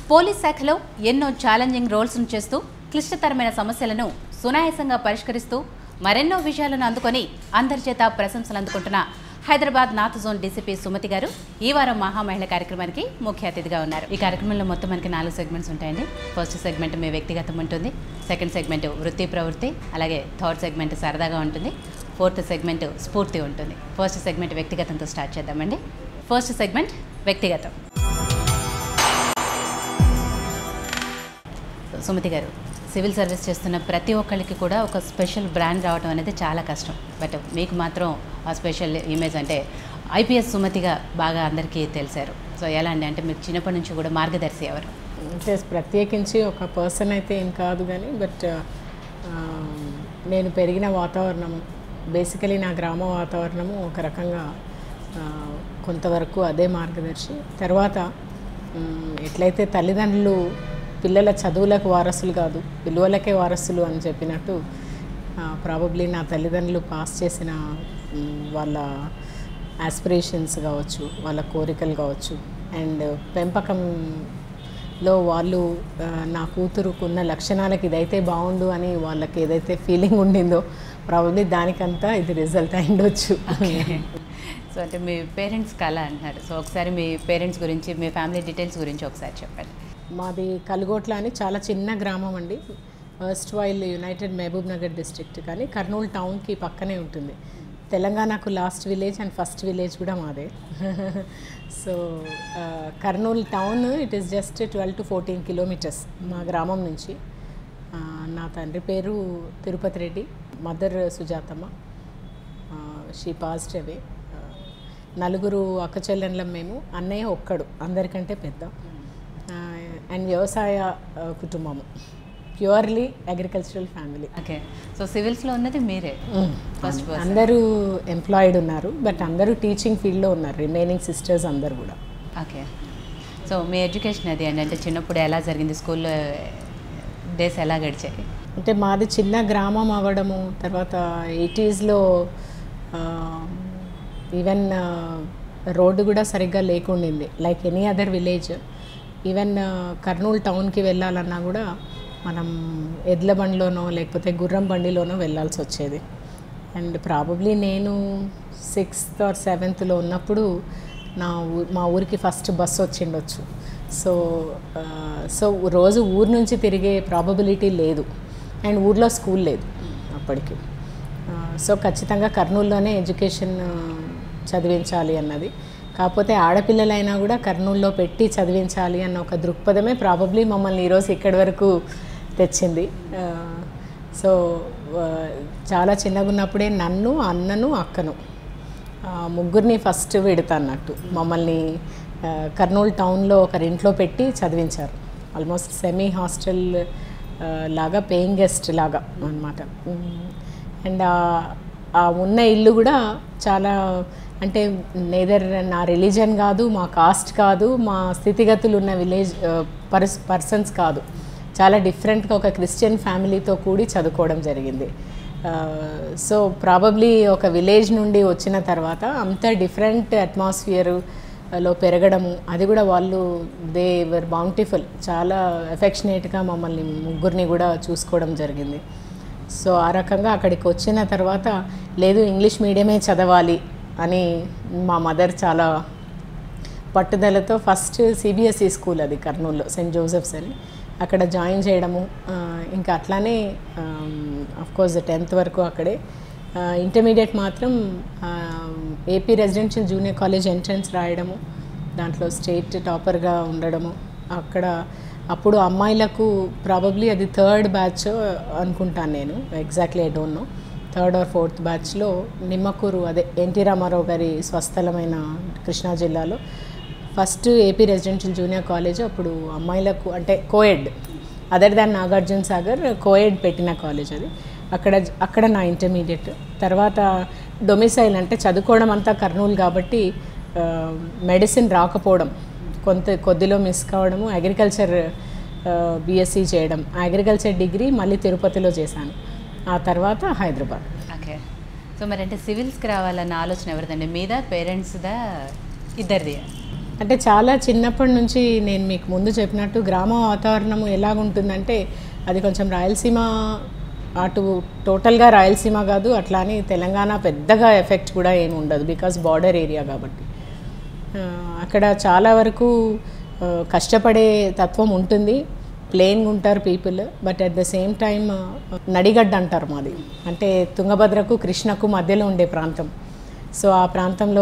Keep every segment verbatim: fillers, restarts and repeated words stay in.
Police శాఖలో ఎన్నో challenging రోల్స్ను చేస్తూ క్లిష్టతరమైన సమస్యలను సునాయాసంగా పరిష్కరిస్తూ మరెన్నో విషయాలను అందుకొని అందరి చేత ప్రశంసలు అందుకుంటున్న Hyderabad north zone DCP Sumathi గారు ఈ వారం మహా మహిళ కార్యక్రమానికి ముఖ్య అతిథిగా ఉన్నారు. ఈ కార్యక్రమంలో మొత్తం మనకి నాలుగు సెగ్మెంట్స్ ఉంటాయండి. ఫస్ట్ సెగ్మెంట్ మీ వ్యక్తిగతం ఉంటుంది, సెకండ్ సెగ్మెంట్ వృత్తి ప్రవృత్తి, అలాగే థర్డ్ సెగ్మెంట్ సరదాగా ఉంటుంది, ఫోర్త్ సెగ్మెంట్ స్ఫూర్తి ఉంటుంది. ఫస్ట్ సెగ్మెంట్ వ్యక్తిగతంతో స్టార్ట్ చేద్దామండి. ఫస్ట్ సెగ్మెంట్ వ్యక్తిగతం. సుమతి గారు, సివిల్ సర్వీస్ చేస్తున్న ప్రతి ఒక్కరికి కూడా ఒక స్పెషల్ బ్రాండ్ రావడం అనేది చాలా కష్టం. బట్ మీకు మాత్రం ఆ స్పెషల్ ఇమేజ్ అంటే ఐపీఎస్ సుమతిగా బాగా అందరికీ తెలిసారు. సో ఎలా అండి, అంటే మీకు చిన్నప్పటి నుంచి కూడా మార్గదర్శి ఎవరు? అంటే ప్రత్యేకించి ఒక పర్సన్ అయితే ఏం కాదు కానీ, బట్ నేను పెరిగిన వాతావరణము, బేసికలీ నా గ్రామ వాతావరణము ఒక రకంగా కొంతవరకు అదే మార్గదర్శి. తర్వాత ఎట్లయితే తల్లిదండ్రులు పిల్లల చదువులకు వారసులు కాదు విలువలకే వారసులు అని చెప్పినట్టు, ప్రాబబ్లీ నా తల్లిదండ్రులు పాస్ చేసిన వాళ్ళ ఆస్పిరేషన్స్ కావచ్చు, వాళ్ళ కోరికలు కావచ్చు, అండ్ పెంపకంలో వాళ్ళు నా కూతురుకున్న లక్షణాలకు ఇదైతే బాగుండు అని వాళ్ళకి ఏదైతే ఫీలింగ్ ఉండిందో ప్రాబబ్లీ దానికంతా ఇది రిజల్ట్ అయ్యిండొచ్చు. సో అంటే మీ పేరెంట్స్ కళ అంటున్నారు. సో ఒకసారి మీ పేరెంట్స్ గురించి, మీ ఫ్యామిలీ డీటెయిల్స్ గురించి ఒకసారి చెప్పండి. మాది కల్గోట్ల అని చాలా చిన్న గ్రామం అండి. First while united Mahabub Nagar district, కానీ కర్నూలు టౌన్కి పక్కనే ఉంటుంది. తెలంగాణకు last village and first village కూడా మాదే. So Kurnool town it is just twelve to fourteen kilometres మా గ్రామం నుంచి. నా తండ్రి పేరు Tirupati Reddy, mother Sujathamma. She passed away. నలుగురు అక్క చెల్లెళ్ళం మేము, అన్నయ్య ఒక్కడు అందరికంటే పెద్ద. అండ్ వ్యవసాయ కుటుంబము, purely agricultural family. Okay. So సివిల్స్లో ఉన్నది మీరే ఫస్ట్? అందరూ ఎంప్లాయిడ్ ఉన్నారు, బట్ అందరూ టీచింగ్ ఫీల్డ్లో ఉన్నారు, రిమైనింగ్ సిస్టర్స్ అందరు కూడా. ఓకే. సో మీ ఎడ్యుకేషన్ అది అండి, అంటే చిన్నప్పుడు ఎలా జరిగింది, స్కూల్లో డేస్ ఎలా గడిచాయి? అంటే మాది చిన్న గ్రామం అవ్వడము, తర్వాత ఎయిటీస్లో ఈవెన్ రోడ్డు కూడా సరిగ్గా లేకుండింది, like any other village. Even Kurnool టౌన్కి వెళ్ళాలన్నా కూడా మనం ఎడ్ల బండిలోనో లేకపోతే గుర్రం బండిలోనో వెళ్ళాల్సి వచ్చేది. అండ్ ప్రాబబ్లీ నేను సిక్స్త్ ఆర్ సెవెంత్లో ఉన్నప్పుడు నా ఊ మా ఊరికి ఫస్ట్ బస్సు వచ్చిండొచ్చు. సో సో రోజు ఊరు నుంచి తిరిగే ప్రాబబిలిటీ లేదు, అండ్ ఊర్లో స్కూల్ లేదు అప్పటికి. సో ఖచ్చితంగా కర్నూలులోనే ఎడ్యుకేషన్ చదివించాలి అన్నది. కాకపోతే ఆడపిల్లలైనా కూడా కర్నూలులో పెట్టి చదివించాలి అన్న ఒక దృక్పథమే ప్రాబబ్లీ మమ్మల్ని ఈరోజు ఇక్కడి వరకు తెచ్చింది. సో చాలా చిన్నగా ఉన్నప్పుడే నన్ను, అన్నను, అక్కను ముగ్గురిని ఫస్ట్ విడతా అన్నట్టు మమ్మల్ని కర్నూలు టౌన్లో ఒక ఇంట్లో పెట్టి చదివించారు. ఆల్మోస్ట్ సెమీ హాస్టల్ లాగా, పేయింగ్ గెస్ట్ లాగా అన్నమాట. అండ్ ఆ ఉన్న ఇల్లు కూడా చాలా, అంటే నేదర్ నా రిలీజన్ కాదు, మా కాస్ట్ కాదు, మా స్థితిగతులు ఉన్న విలేజ్ పర్స్ పర్సన్స్ కాదు, చాలా డిఫరెంట్గా ఒక క్రిస్టియన్ ఫ్యామిలీతో కూడి చదువుకోవడం జరిగింది. సో ప్రాబబ్లీ ఒక విలేజ్ నుండి వచ్చిన తర్వాత అంత డిఫరెంట్ అట్మాస్ఫియర్లో పెరగడము, అది కూడా వాళ్ళు దే వర్ బౌంటిఫుల్, చాలా ఎఫెక్షనేట్గా మమ్మల్ని ముగ్గురిని కూడా చూసుకోవడం జరిగింది. సో ఆ రకంగా అక్కడికి వచ్చిన తర్వాత లేదు ఇంగ్లీష్ మీడియమే చదవాలి అని మా మదర్ చాలా పట్టుదలతో ఫస్ట్ సిబిఎస్ఈ స్కూల్, అది కర్నూలులో సెయింట్ జోసెఫ్స్ అని, అక్కడ జాయిన్ చేయడము. ఇంకా అట్లానే అఫ్కోర్స్ టెన్త్ వరకు అక్కడే. ఇంటర్మీడియట్ మాత్రం AP residential junior college entrance రాయడము, దాంట్లో స్టేట్ టాపర్గా ఉండడము. అక్కడ అప్పుడు అమ్మాయిలకు ప్రాబబ్లీ అది థర్డ్ బ్యాచ్ అనుకుంటాను నేను, exactly I don't know, third or fourth బ్యాచ్లో నిమ్మకూరు, అదే ఎన్టీ రామారావు గారి స్వస్థలమైన కృష్ణా జిల్లాలో first AP residential junior college. అప్పుడు అమ్మాయిలకు అంటే coed, other than Nagarjuna Sagar coed పెట్టిన కాలేజ్ అది. అక్కడ అక్కడ నా ఇంటర్మీడియట్. తర్వాత డొమిసైల్ అంటే చదువుకోవడం అంతా కర్నూలు కాబట్టి మెడిసిన్ రాకపోవడం, కొంత కొద్దిలో మిస్ కావడము, అగ్రికల్చర్ బీఎస్సీ చేయడం, అగ్రికల్చర్ డిగ్రీ మళ్ళీ తిరుపతిలో చేశాను, ఆ తర్వాత హైదరాబాద్. ఓకే. సో మరి అంటే సివిల్స్కి రావాలన్న ఆలోచన ఎవరిదండి, మీద పేరెంట్స్దా ఇద్దరిది? అంటే చాలా చిన్నప్పటి నుంచి నేను మీకు ముందు చెప్పినట్టు గ్రామ వాతావరణము ఎలాగుంటుందంటే అది కొంచెం రాయలసీమ అటు టోటల్గా రాయలసీమ కాదు, అట్లా అని తెలంగాణ పెద్దగా ఎఫెక్ట్ కూడా ఏమి ఉండదు బికాస్ బార్డర్ ఏరియా కాబట్టి. అక్కడ చాలా వరకు కష్టపడే తత్వం ఉంటుంది, ప్లెయిన్గా ఉంటారు people. But at the same time Nadigadda అంటారు మాది, అంటే తుంగభద్రకు కృష్ణకు మధ్యలో ఉండే ప్రాంతం. సో ఆ ప్రాంతంలో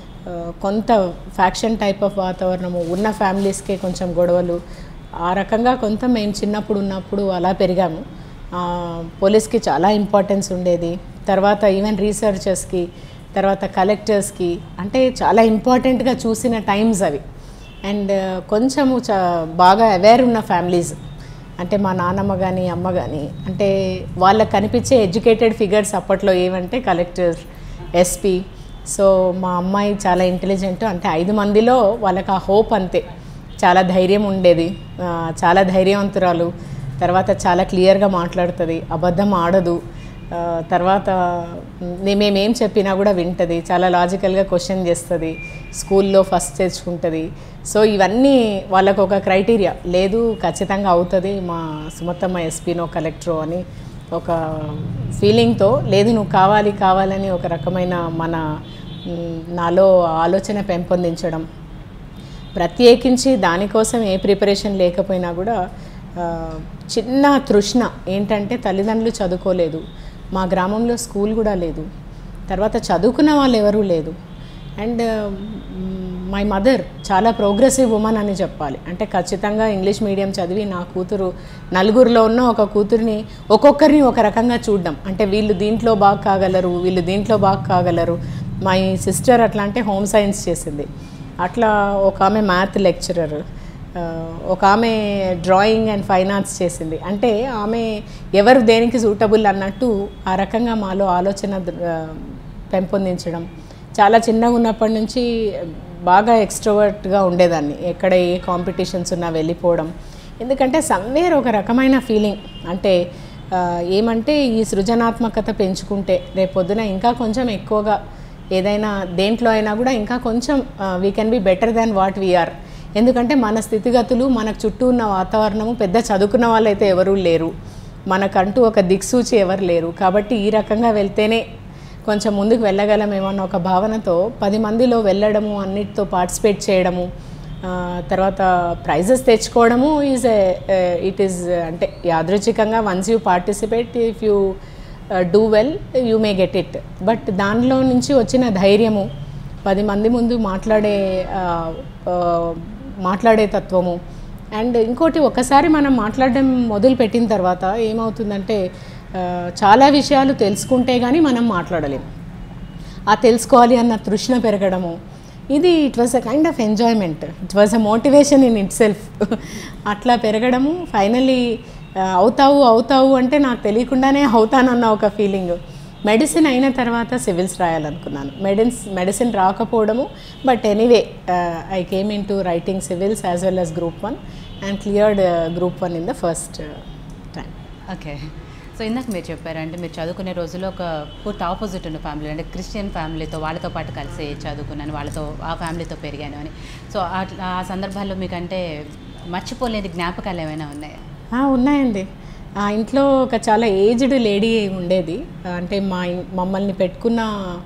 కొంత ఫ్యాక్షన్ టైప్ ఆఫ్ వాతావరణము ఉన్న ఫ్యామిలీస్కే కొంచెం గొడవలు ఆ రకంగా కొంత మేము చిన్నప్పుడు ఉన్నప్పుడు అలా పెరిగాము. పోలీస్కి చాలా ఇంపార్టెన్స్ ఉండేది. తర్వాత ఈవెన్ రీసెర్చర్స్కి, తర్వాత కలెక్టర్స్కి అంటే చాలా ఇంపార్టెంట్గా చూసిన టైమ్స్ అవి. అండ్ కొంచెము చా బాగా అవేర్ ఉన్న ఫ్యామిలీస్ అంటే మా నాన్నమ్మ కానీ అమ్మ కానీ, అంటే వాళ్ళకి కనిపించే ఎడ్యుకేటెడ్ ఫిగర్స్ అప్పట్లో ఏమంటే కలెక్టర్, ఎస్పీ. సో మా అమ్మాయి చాలా ఇంటెలిజెంట్, అంటే ఐదు మందిలో వాళ్ళకి ఆ హోప్ అంతే. చాలా ధైర్యం ఉండేది, చాలా ధైర్యవంతురాలు. తర్వాత చాలా క్లియర్గా మాట్లాడుతుంది, అబద్ధం ఆడదు. తర్వాత మేమేం చెప్పినా కూడా వింటుంది, చాలా లాజికల్గా క్వశ్చన్ చేస్తుంది, స్కూల్లో ఫస్ట్ తెచ్చుకుంటుంది. సో ఇవన్నీ వాళ్ళకు ఒక క్రైటీరియా లేదు, ఖచ్చితంగా అవుతుంది మా సుమతమ్మ ఎస్పీనో కలెక్టరో అని ఒక ఫీలింగ్తో, లేదు నువ్వు కావాలి కావాలని ఒక రకమైన మన నాలో ఆలోచన పెంపొందించడం. ప్రత్యేకించి దానికోసం ఏ ప్రిపరేషన్ లేకపోయినా కూడా చిన్న తృష్ణ ఏంటంటే తల్లిదండ్రులు చదువుకోలేదు, మా గ్రామంలో స్కూల్ కూడా లేదు, తర్వాత చదువుకున్న వాళ్ళు ఎవరూ లేదు. అండ్ మై మదర్ చాలా ప్రోగ్రెసివ్ ఉమెన్ అని చెప్పాలి. అంటే ఖచ్చితంగా ఇంగ్లీష్ మీడియం చదివి నా కూతురు నలుగురిలో ఉన్న ఒక కూతురిని ఒక్కొక్కరిని ఒక రకంగా చూడడం, అంటే వీళ్ళు దీంట్లో బాగా కాగలరు, వీళ్ళు దీంట్లో బాగా కాగలరు. మై సిస్టర్ అట్లా అంటే హోమ్ సైన్స్ చేసింది, అట్లా ఒక ఆమె మ్యాథ్ లెక్చరర్, ఒక ఆమె డ్రాయింగ్ అండ్ ఫైన్ ఆర్ట్స్ చేసింది. అంటే ఆమె ఎవరు దేనికి సూటబుల్ అన్నట్టు ఆ రకంగా మాలో ఆలోచన పెంపొందించడం. చాలా చిన్నగా ఉన్నప్పటి నుంచి బాగా ఎక్స్ట్రోవర్ట్గా ఉండేదాన్ని, ఎక్కడ ఏ కాంపిటీషన్స్ ఉన్నా వెళ్ళిపోవడం. ఎందుకంటే సమ్వేర్ ఒక రకమైన ఫీలింగ్, అంటే ఏమంటే ఈ సృజనాత్మకత పెంచుకుంటే రేపొద్దున ఇంకా కొంచెం ఎక్కువగా ఏదైనా దేంట్లో అయినా కూడా ఇంకా కొంచెం we can be better than what we are. ఎందుకంటే మన స్థితిగతులు, మనకు చుట్టూ ఉన్న వాతావరణము, పెద్ద చదువుకున్న వాళ్ళు అయితే ఎవరూ లేరు, మనకంటూ ఒక దిక్సూచి ఎవరు లేరు. కాబట్టి ఈ రకంగా వెళ్తేనే కొంచెం ముందుకు వెళ్ళగలమేమన్న ఒక భావనతో పది మందిలో వెళ్ళడము, అన్నిటితో పార్టిసిపేట్ చేయడము, తర్వాత ప్రైజెస్ తెచ్చుకోవడము ఈజ్ ఇట్ ఈజ్ అంటే యాదృచ్ఛికంగా once you participate, if you do well you may get it. But దానిలో నుంచి వచ్చిన ధైర్యము, పది మంది ముందు మాట్లాడే మాట్లాడే తత్వము. అండ్ ఇంకోటి, ఒకసారి మనం మాట్లాడడం మొదలు పెట్టిన తర్వాత ఏమవుతుందంటే చాలా విషయాలు తెలుసుకుంటే కానీ మనం మాట్లాడలేము. ఆ తెలుసుకోవాలి అన్న తృష్ణ పెరగడము, ఇది it was a kind of enjoyment, it was a motivation in itself. అట్లా పెరగడము, ఫైనలీ అవుతావు అవుతావు అంటే నాకు తెలియకుండానే అవుతానన్న ఒక ఫీలింగ్. మెడిసిన్ అయిన తర్వాత సివిల్స్ రాయాలనుకున్నాను, మెడిన్స్ మెడిసిన్ రాకపోవడము. But anyway I came into writing civils as well as group one and cleared group one in the first time. Okay, so ఇందాక మీరు చెప్పారు అంటే మీరు చదువుకునే రోజుల్లో ఒక పూర్తి ఆపోజిట్ ఉన్న ఫ్యామిలీ, అంటే క్రిస్టియన్ ఫ్యామిలీతో వాళ్ళతో పాటు కలిసి చదువుకున్నాను, వాళ్ళతో ఆ ఫ్యామిలీతో పెరిగాను అని. సో అట్లా ఆ సందర్భాల్లో మీకంటే మర్చిపోలేని జ్ఞాపకాలు ఏమైనా ఉన్నాయా? ఉన్నాయండి. ఆ ఇంట్లో ఒక చాలా ఏజ్డ్ లేడీ ఉండేది, అంటే మా మమ్మల్ని పెట్టుకున్న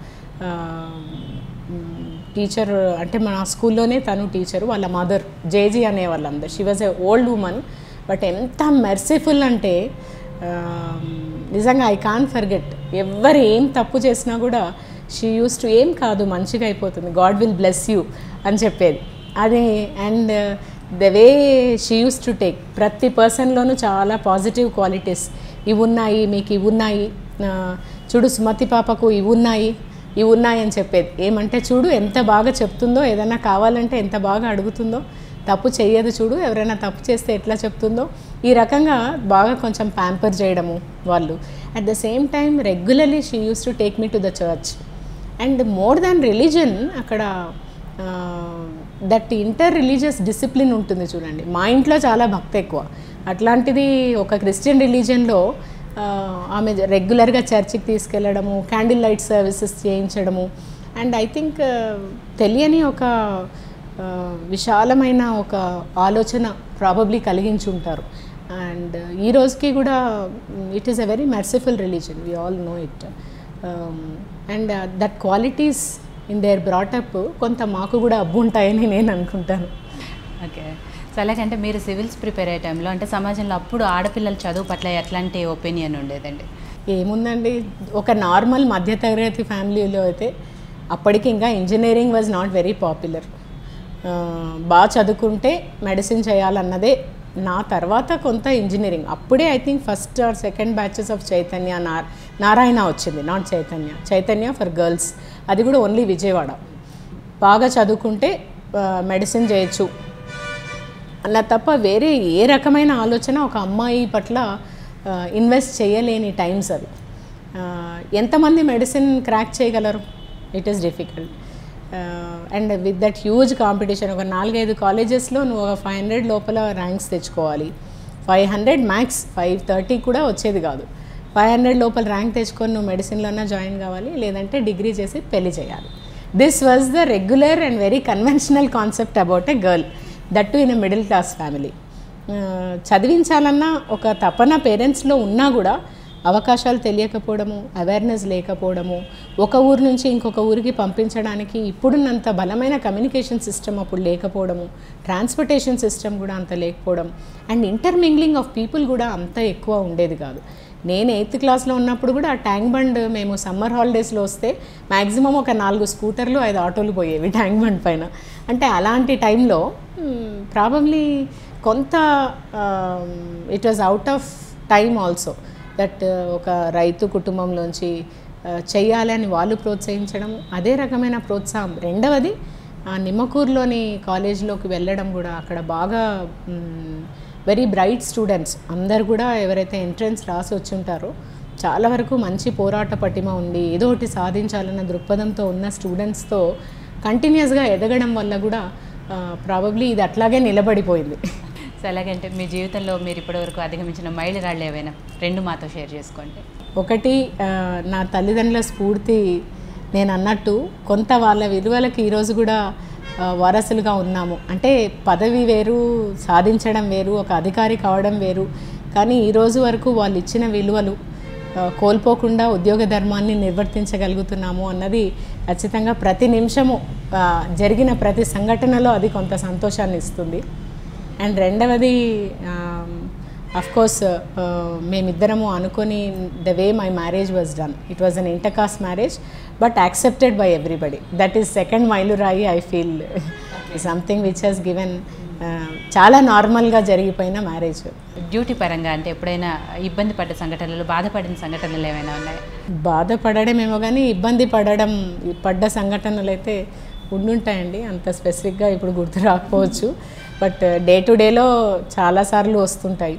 టీచర్, అంటే మా స్కూల్లోనే తను టీచరు, వాళ్ళ మదర్ జేజీ అనే వాళ్ళందరూ. She was a old woman, but ఎంత మెర్సిఫుల్ అంటే నిజంగా ఐ కాంట్ ఫర్గెట్. ఎవరు ఏం తప్పు చేసినా కూడా షీ యూస్ టు ఏం కాదు మంచిగా అయిపోతుంది, గాడ్ విల్ బ్లెస్ యూ అని చెప్పేది. అదే and the way she used to take ప్రతి పర్సన్లోనూ చాలా పాజిటివ్ క్వాలిటీస్, ఇవి ఉన్నాయి మీకు, ఇవి ఉన్నాయి చూడు సుమతి పాపకు, ఇవి ఉన్నాయి ఇవి ఉన్నాయి అని చెప్పేది. ఏమంటే చూడు ఎంత బాగా చెప్తుందో, ఏదైనా కావాలంటే ఎంత బాగా అడుగుతుందో, తప్పు చేయదు చూడు, ఎవరైనా తప్పు చేస్తే ఎట్లా చెప్తుందో, ఈ రకంగా బాగా కొంచెం ప్యాంపర్ చేయడము వాళ్ళు. At the same time regularly she used to take me to the church. And more than religion, అక్కడ దట్ ఇంటర్ రిలీజియస్ డిసిప్లిన్ ఉంటుంది చూడండి. మా ఇంట్లో చాలా భక్తి ఎక్కువ, అట్లాంటిది ఒక క్రిస్టియన్ రిలీజియన్లో ఆమె రెగ్యులర్గా చర్చికి తీసుకెళ్ళడము, క్యాండిల్ లైట్ సర్వీసెస్ చేయించడము. అండ్ ఐ థింక్ తెలియని ఒక విశాలమైన ఒక ఆలోచన ప్రాబబ్లీ కలిగించి ఉంటారు. అండ్ ఈ రోజుకి కూడా it is a very merciful religion, we all know it. And that qualities in their brought up కొంత మాకు కూడా అబ్బు ఉంటాయని నేను అనుకుంటాను. ఓకే, సో అలాగంటే మీరు సివిల్స్ ప్రిపేర్ అయ్యే టైంలో అంటే సమాజంలో అప్పుడు ఆడపిల్లల చదువు పట్ల ఎట్లాంటి ఒపీనియన్ ఉండేదండి? ఏముందండి, ఒక నార్మల్ మధ్యతరగతి ఫ్యామిలీలో అయితే అప్పటికి ఇంకా engineering was not very popular. బాగా చదువుకుంటే మెడిసిన్ చేయాలన్నదే. నా తర్వాత కొంత ఇంజనీరింగ్ అప్పుడే I think first or second batches of Chaitanya నా నారాయణ వచ్చింది, not Chaitanya, Chaitanya for girls, అది కూడా ఓన్లీ విజయవాడ. బాగా చదువుకుంటే మెడిసిన్ చేయొచ్చు అలా తప్ప వేరే ఏ రకమైన ఆలోచన ఒక అమ్మాయి పట్ల ఇన్వెస్ట్ చేయలేని టైమ్స్ అవి. ఎంతమంది మెడిసిన్ క్రాక్ చేయగలరు? It is difficult. And with that huge competition, ఒక నాలుగైదు కాలేజెస్లో నువ్వు ఒక ఫైవ్ హండ్రెడ్ లోపల ర్యాంక్స్ తెచ్చుకోవాలి. Five hundred max, five thirty కూడా వచ్చేది కాదు. ఫైవ్ హండ్రెడ్ లోపల ర్యాంక్ తెచ్చుకొని నువ్వు మెడిసిన్లోనే జాయిన్ కావాలి, లేదంటే డిగ్రీ చేసి పెళ్లి చేయాలి. This was the regular and very conventional concept about a girl, that too in a middle class family. చదివించాలన్న ఒక తపన పేరెంట్స్లో ఉన్నా కూడా అవకాశాలు తెలియకపోవడము, అవేర్నెస్ లేకపోవడము, ఒక ఊరు నుంచి ఇంకొక ఊరికి పంపించడానికి ఇప్పుడున్నంత బలమైన కమ్యూనికేషన్ సిస్టమ్ అప్పుడు లేకపోవడము, ట్రాన్స్పోర్టేషన్ సిస్టమ్ కూడా అంత లేకపోవడం, అండ్ ఇంటర్మింగ్లింగ్ ఆఫ్ పీపుల్ కూడా అంత ఎక్కువ ఉండేది కాదు. నేను ఎయిత్ క్లాస్లో ఉన్నప్పుడు కూడా ట్యాంక్ బండ్ మేము సమ్మర్ హాలిడేస్లో వస్తే మ్యాక్సిమం ఒక నాలుగు స్కూటర్లు ఐదు ఆటోలు పోయేవి ట్యాంక్ బండ్ పైన. అంటే అలాంటి టైంలో ప్రాబబ్లీ కొంత it was out of time also that ఒక రైతు కుటుంబంలోంచి చెయ్యాలి అని వాళ్ళు ప్రోత్సహించడం, అదే రకమైన ప్రోత్సాహం. రెండవది నిమ్మకూరులోని కాలేజ్లోకి వెళ్ళడం కూడా, అక్కడ బాగా వెరీ బ్రైట్ స్టూడెంట్స్ అందరు కూడా ఎవరైతే ఎంట్రన్స్ రాసి వచ్చి ఉంటారో చాలా వరకు మంచి పోరాట పటిమ ఉండి ఏదో ఒకటి సాధించాలన్న దృక్పథంతో ఉన్న స్టూడెంట్స్తో కంటిన్యూస్గా ఎదగడం వల్ల కూడా ప్రాబబ్లీ ఇది అట్లాగే నిలబడిపోయింది. సో అలాగంటే మీ జీవితంలో మీరు ఇప్పటివరకు అధిగమించిన మైలురాళ్ళు ఏవైనా రెండు మాతో షేర్ చేసుకోండి. ఒకటి, నా తల్లిదండ్రుల స్ఫూర్తి. నేను అన్నట్టు కొంత వాళ్ళ విలువలకు ఈరోజు కూడా వారసులుగా ఉన్నాము. అంటే పదవి వేరు, సాధించడం వేరు, ఒక అధికారి కావడం వేరు, కానీ ఈరోజు వరకు వాళ్ళు ఇచ్చిన విలువలు కోల్పోకుండా ఉద్యోగ ధర్మాన్ని నిర్వర్తించగలుగుతున్నాము అన్నది ఖచ్చితంగా ప్రతి నిమిషము జరిగిన ప్రతి సంఘటనలో అది కొంత సంతోషాన్ని ఇస్తుంది. అండ్ రెండవది, అఫ్కోర్స్ మేమిద్దరము అనుకొని the way my marriage was done, it was an intercaste marriage but accepted by everybody. That is second మైలురాయి. I feel something which he's given చాలా నార్మల్గా జరిగిపోయిన మ్యారేజ్. డ్యూటీ పరంగా అంటే ఎప్పుడైనా ఇబ్బంది పడ్డ సంఘటనలు, బాధపడిన సంఘటనలు ఏమైనా ఉన్నాయి? బాధపడడమేమో కానీ ఇబ్బంది పడడం పడ్డ సంఘటనలు అయితే ఉండుంటాయండి. అంత స్పెసిఫిక్గా ఇప్పుడు గుర్తు రాకపోవచ్చు, బట్ డే టు డేలో చాలాసార్లు వస్తుంటాయి.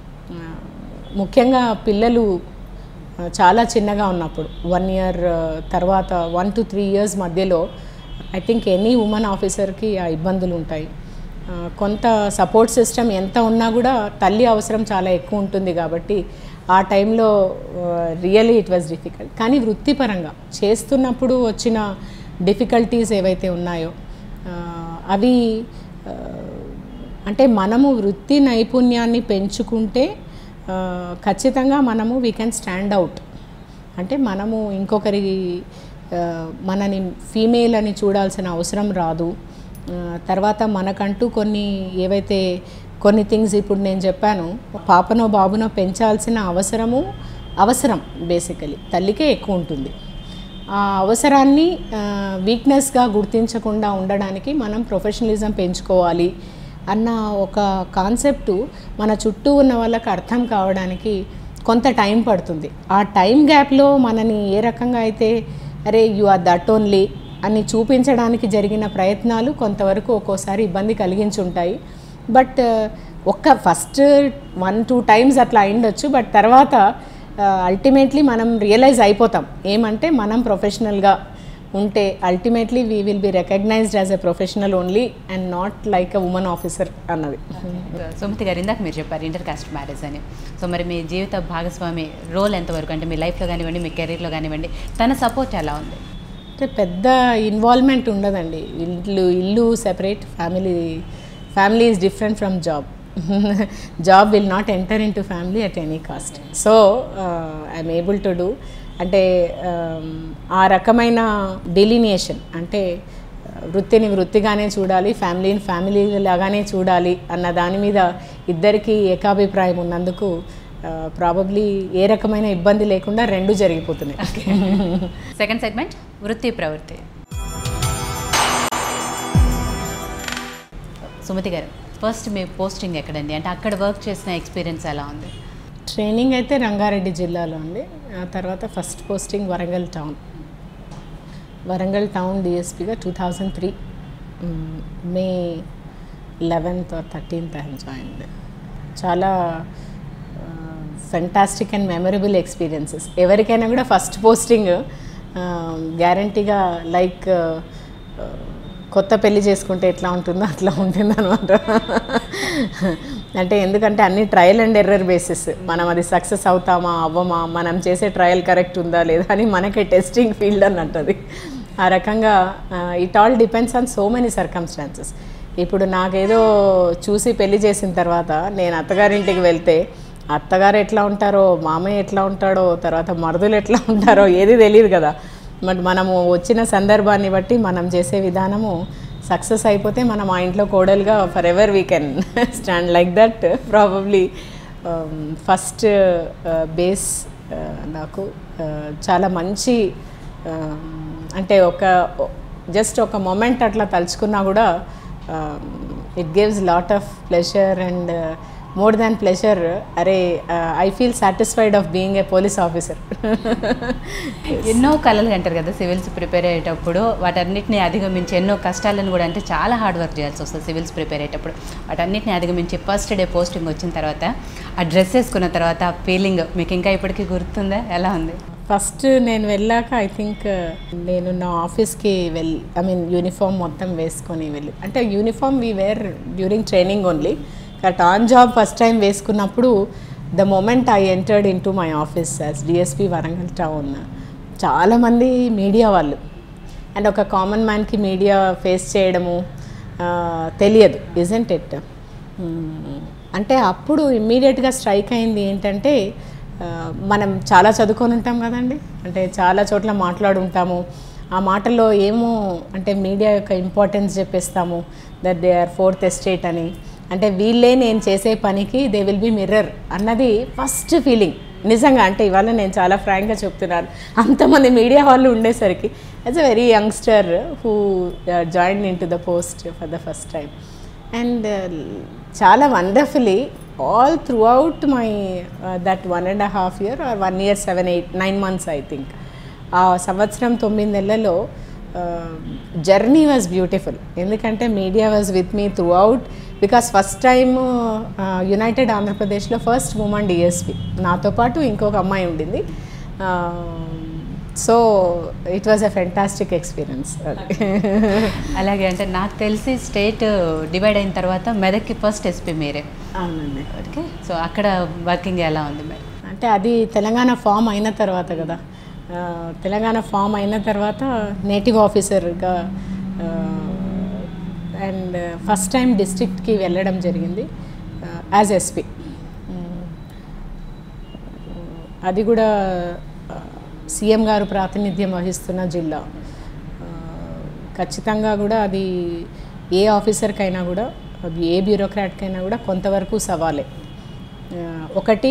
ముఖ్యంగా పిల్లలు చాలా చిన్నగా ఉన్నప్పుడు, వన్ ఇయర్ తర్వాత వన్ టు త్రీ ఇయర్స్ మధ్యలో ఐ థింక్ ఎనీ ఉమెన్ ఆఫీసర్కి ఆ ఇబ్బందులు ఉంటాయి. కొంత సపోర్ట్ సిస్టమ్ ఎంత ఉన్నా కూడా తల్లి అవసరం చాలా ఎక్కువ ఉంటుంది కాబట్టి ఆ టైంలో రియలీ ఇట్ వాజ్ డిఫికల్ట్. కానీ వృత్తిపరంగా చేస్తున్నప్పుడు వచ్చిన డిఫికల్టీస్ ఏవైతే ఉన్నాయో అవి అంటే మనము వృత్తి నైపుణ్యాన్ని పెంచుకుంటే ఖచ్చితంగా మనము వీ కెన్ స్టాండ్ అవుట్. అంటే మనము ఇంకొకరి మనని ఫీమేల్ అని చూడాల్సిన అవసరం రాదు. తర్వాత మనకంటూ కొన్ని ఏవైతే కొన్ని థింగ్స్ ఇప్పుడు నేను చెప్పాను, పాపనో బాబునో పెంచాల్సిన అవసరము అవసరం బేసికలీ తల్లికే ఎక్కువ ఉంటుంది. ఆ అవసరాన్ని వీక్నెస్గా గుర్తించకుండా ఉండడానికి మనం ప్రొఫెషనలిజం పెంచుకోవాలి అన్న ఒక కాన్సెప్టు మన చుట్టూ ఉన్న వాళ్ళకి అర్థం కావడానికి కొంత టైం పడుతుంది. ఆ టైం గ్యాప్లో మనని ఏ రకంగా అయితే అరే యు ఆర్ దట్ ఓన్లీ అని చూపించడానికి జరిగిన ప్రయత్నాలు కొంతవరకు ఒక్కోసారి ఇబ్బంది కలిగించి ఉంటాయి. బట్ ఒక్క ఫస్ట్ వన్ టూ టైమ్స్ అట్లా అయిండొచ్చు. బట్ తర్వాత అల్టిమేట్లీ మనం రియలైజ్ అయిపోతాం ఏమంటే మనం ప్రొఫెషనల్గా ఉంటే ultimately we will be recognised as a professional only and not like a women officer అన్నది. సుమతి గారు, ఇందాక మీరు చెప్పారు ఇంటర్ కాస్ట్ మ్యారేజ్ అని. సో మరి మీ జీవిత భాగస్వామి రోల్ ఎంతవరకు, అంటే మీ లైఫ్లో కానివ్వండి, మీ కెరీర్లో కానివ్వండి, తన సపోర్ట్ ఎలా ఉంది? అంటే పెద్ద ఇన్వాల్వ్మెంట్ ఉండదండి. ఇల్లు ఇల్లు separate, family family is different from job. Job will not enter into family at any cost. So I'm able to do అంటే ఆ రకమైన డెలినియేషన్, అంటే వృత్తిని వృత్తిగానే చూడాలి, ఫ్యామిలీని ఫ్యామిలీ లాగానే చూడాలి అన్న దాని మీద ఇద్దరికి ఏకాభిప్రాయం ఉన్నందుకు ప్రాబబ్లీ ఏ రకమైన ఇబ్బంది లేకుండా రెండు జరిగిపోతున్నాయి. సెకండ్ సెగ్మెంట్ వృత్తి ప్రవృత్తి. సుమతి గారు, ఫస్ట్ మీ పోస్టింగ్ ఎక్కడండి, అంటే అక్కడ వర్క్ చేసిన ఎక్స్పీరియన్స్ ఎలా ఉంది? ట్రైనింగ్ అయితే రంగారెడ్డి జిల్లాలో ఉంది. ఆ తర్వాత first posting Warangal town. Warangal town డిఎస్పీగా two thousand three May eleventh thirteenth I joined. చాలా ఫెంటాస్టిక్ అండ్ మెమరబుల్ ఎక్స్పీరియన్సెస్. ఎవరికైనా కూడా ఫస్ట్ పోస్టింగ్ గ్యారంటీగా లైక్ కొత్త పెళ్లి చేసుకుంటే ఎట్లా ఉంటుందో అట్లా ఉంటుంది అనమాట. అంటే ఎందుకంటే అన్ని ట్రయల్ అండ్ ఎర్రర్ బేసిస్. మనం అది సక్సెస్ అవుతామా అవ్వమా, మనం చేసే ట్రయల్ కరెక్ట్ ఉందా లేదా అని మనకి టెస్టింగ్ ఫీల్డ్ అన్నట్టు అది. ఆ రకంగా it all depends on so many circumstances. ఇప్పుడు నాకేదో చూసి పెళ్లి చేసిన తర్వాత నేను అత్తగారింటికి వెళ్తే అత్తగారు ఎట్లా ఉంటారో, మామయ్య ఎట్లా ఉంటాడో, తర్వాత మరుదులు ఎట్లా ఉంటారో ఏది తెలియదు కదా. బట్ మనము వచ్చిన సందర్భాన్ని బట్టి మనం చేసే విధానము సక్సెస్ అయిపోతే మనం ఆ ఇంట్లో కోడలుగా forever we can stand like that. Probably first base నాకు చాలా మంచి, అంటే ఒక జస్ట్ ఒక మొమెంట్ అట్లా తలుచుకున్నా కూడా it gives lot of pleasure and more than pleasure. అరే I feel satisfied of being a police officer. ఎన్నో కళలు అంటారు కదా సివిల్స్ ప్రిపేర్ అయ్యేటప్పుడు, వాటన్నిటిని అధిగమించి ఎన్నో కష్టాలను కూడా, అంటే చాలా హార్డ్ వర్క్ చేయాల్సి వస్తుంది సివిల్స్ ప్రిపేర్ అయ్యేటప్పుడు. వాటన్నిటిని అధిగమించి ఫస్ట్ డే పోస్టింగ్ వచ్చిన తర్వాత ఆ డ్రెస్ వేసుకున్న తర్వాత ఆ ఫీలింగ్ మీకు ఇంకా ఇప్పటికీ గుర్తుందా, ఎలా ఉంది? ఫస్ట్ నేను వెళ్ళాక ఐ థింక్ నేను నా ఆఫీస్కి వెళ్ళి ఐ మీన్ యూనిఫామ్ మొత్తం వేసుకొని వెళ్ళి, అంటే uniform we wear during training only. But on job first time వేసుకున్నప్పుడు the moment I entered into my office as DSP Warangal town, చాలామంది మీడియా వాళ్ళు, అండ్ ఒక కామన్ మ్యాన్కి మీడియా ఫేస్ చేయడము తెలియదు, ఇజంట్ ఇట్. అంటే అప్పుడు ఇమ్మీడియట్గా స్ట్రైక్ అయింది ఏంటంటే, మనం చాలా చదువుకొని ఉంటాం కదండి, అంటే చాలా చోట్ల మాట్లాడుంటాము. ఆ మాటల్లో ఏమో అంటే మీడియా యొక్క ఇంపార్టెన్స్ చెప్పేస్తాము, that they are fourth estate అని. అంటే వీళ్ళే నేను చేసే పనికి దే విల్ బి మిర్రర్ అన్నది ఫస్ట్ ఫీలింగ్. నిజంగా అంటే ఇవాళ నేను చాలా ఫ్రాంక్గా చెప్తున్నాను, అంతమంది మీడియా వాళ్ళు ఉండేసరికి as a very youngster who join into the post for the first time. And చాలా వండర్ఫుల్లీ all throughout my that one and half year or one year seven eight nine months I think, ఆ సంవత్సరం తొమ్మిది నెలల్లో journey was beautiful. ఎందుకంటే media was with me throughout, because first time united ఆంధ్రప్రదేశ్లో first women DSP, నాతో పాటు ఇంకొక అమ్మాయి ఉండింది. So it was a fantastic experience. అలాగే అంటే నాకు తెలిసి స్టేట్ డివైడ్ అయిన తర్వాత మెదక్కి ఫస్ట్ ఎస్పీ మీరే. అవునండి. ఓకే, సో అక్కడ వర్కింగ్ ఎలా ఉంది మరి? అంటే అది తెలంగాణ ఫామ్ అయిన తర్వాత కదా, తెలంగాణ ఫామ్ అయిన తర్వాత నేటివ్ ఆఫీసర్గా అండ్ ఫస్ట్ టైం డిస్ట్రిక్ట్కి వెళ్ళడం జరిగింది యాజ్ ఎస్పీ. అది కూడా సీఎం గారు ప్రాతినిధ్యం వహిస్తున్న జిల్లా. ఖచ్చితంగా కూడా అది ఏ ఆఫీసర్కైనా కూడా, ఏ బ్యూరోక్రాట్కైనా కూడా కొంతవరకు సవాలే. ఒకటి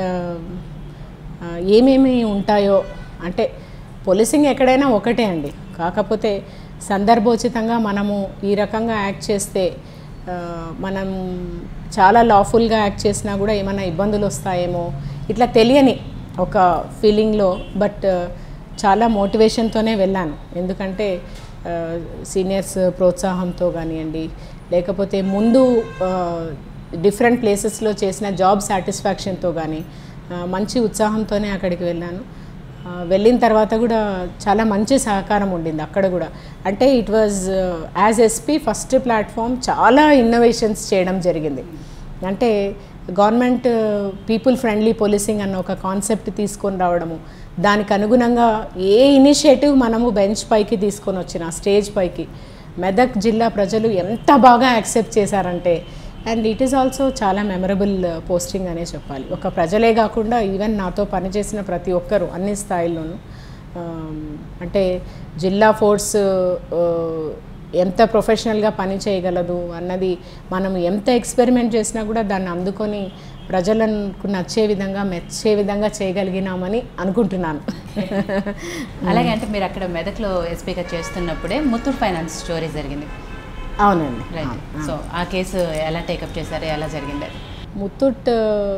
ఏమేమి ఉంటాయో, అంటే పోలీసింగ్ ఎక్కడైనా ఒకటే అండి, కాకపోతే సందర్భోచితంగా మనము ఈ రకంగా యాక్ట్ చేస్తే, మనం చాలా లాఫుల్గా యాక్ట్ చేసినా కూడా ఏమైనా ఇబ్బందులు వస్తాయేమో ఇట్లా తెలియని ఒక ఫీలింగ్లో, బట్ చాలా మోటివేషన్తోనే వెళ్ళాను. ఎందుకంటే సీనియర్స్ ప్రోత్సాహంతో కానివ్వండి, లేకపోతే ముందు డిఫరెంట్ ప్లేసెస్లో చేసిన జాబ్ సాటిస్ఫాక్షన్తో కానీ మంచి ఉత్సాహంతోనే అక్కడికి వెళ్ళాను. వెళ్ళిన తర్వాత కూడా చాలా మంచి సహకారం ఉండింది అక్కడ కూడా. అంటే it was as SP first platform చాలా ఇన్నోవేషన్స్ చేయడం జరిగింది. అంటే గవర్నమెంట్ పీపుల్ ఫ్రెండ్లీ పోలీసింగ్ అన్న ఒక కాన్సెప్ట్ తీసుకొని రావడము, దానికి అనుగుణంగా ఏ ఇనిషియేటివ్ మనము బెంచ్ పైకి తీసుకొని వచ్చిన స్టేజ్ పైకి మెదక్ జిల్లా ప్రజలు ఎంత బాగా యాక్సెప్ట్ చేశారంటే, అండ్ ఇట్ ఈస్ ఆల్సో చాలా మెమరబుల్ పోస్టింగ్ అనే చెప్పాలి. ఒక ప్రజలే కాకుండా ఈవెన్ నాతో పనిచేసిన ప్రతి ఒక్కరు అన్ని స్థాయిల్లోనూ, అంటే జిల్లా ఫోర్స్ ఎంత ప్రొఫెషనల్గా పని చేయగలదు అన్నది మనం ఎంత ఎక్స్పెరిమెంట్ చేసినా కూడా దాన్ని అందుకొని ప్రజలకు నచ్చే విధంగా మెచ్చే విధంగా చేయగలిగినామని అనుకుంటున్నాను. అలాగే అంటే మీరు అక్కడ మెదక్లో ఎస్పీగా చేస్తున్నప్పుడే ముత్తూట్ ఫైనాన్స్ స్టోరీ జరిగింది. అవునండి, రైట్. సో ఆ కేసు ఎలా టేకప్ చేశారు, ఎలా జరిగింది? ముత్తూట్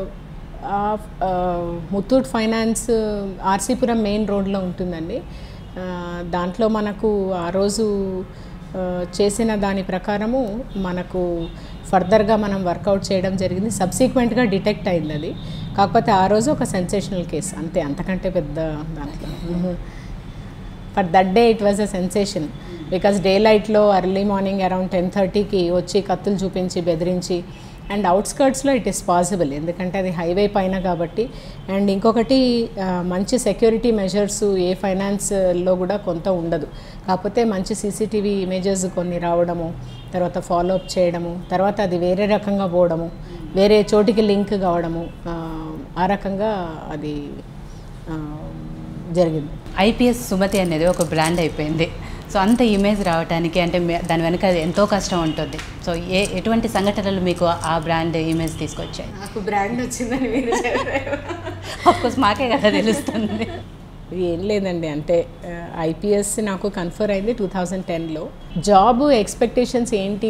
ముత్తూట్ ఫైనాన్స్ ఆర్సీపురం మెయిన్ రోడ్లో ఉంటుందండి. దాంట్లో మనకు ఆ రోజు చేసిన దాని ప్రకారము మనకు ఫర్దర్గా మనం వర్కౌట్ చేయడం జరిగింది. సబ్సిక్వెంట్గా డిటెక్ట్ అయింది అది. కాకపోతే ఆ రోజు ఒక సెన్సేషనల్ కేసు అంతే, అంతకంటే పెద్ద దాంట్లో. For that day it was a sensation because day లైట్లో ఎర్లీ మార్నింగ్ అరౌండ్ టెన్ థర్టీకి వచ్చి కత్తులు చూపించి బెదిరించి, అండ్ అవుట్స్కర్ట్స్లో ఇట్ ఈస్ పాసిబుల్ ఎందుకంటే అది హైవే పైన కాబట్టి. అండ్ ఇంకొకటి మంచి సెక్యూరిటీ మెజర్స్ ఏ ఫైనాన్స్లో కూడా కొంత ఉండదు, కాకపోతే మంచి సీసీటీవీ ఇమేజెస్ కొన్ని రావడము, తర్వాత ఫాలోఅప్ చేయడము, తర్వాత అది వేరే రకంగా పోవడము, వేరే చోటికి లింక్ కావడము, ఆ రకంగా అది జరిగింది. ఐపీఎస్ సుమతి అనేది ఒక బ్రాండ్ అయిపోయింది. సో అంత ఇమేజ్ రావడానికి అంటే దాని వెనక ఎంతో కష్టం ఉంటుంది. సో ఏ ఎటువంటి సంఘటనలు మీకు ఆ బ్రాండ్ ఇమేజ్ తీసుకొచ్చాయి? నాకు బ్రాండ్ వచ్చిందని మీరు ఆఫ్కోర్స్ మాకే కదా తెలుస్తుంది. ఏం లేదండి, అంటే ఐపీఎస్ నాకు కన్ఫర్ అయింది టూ థౌజండ్ టెన్లో. జాబ్ ఎక్స్పెక్టేషన్స్ ఏంటి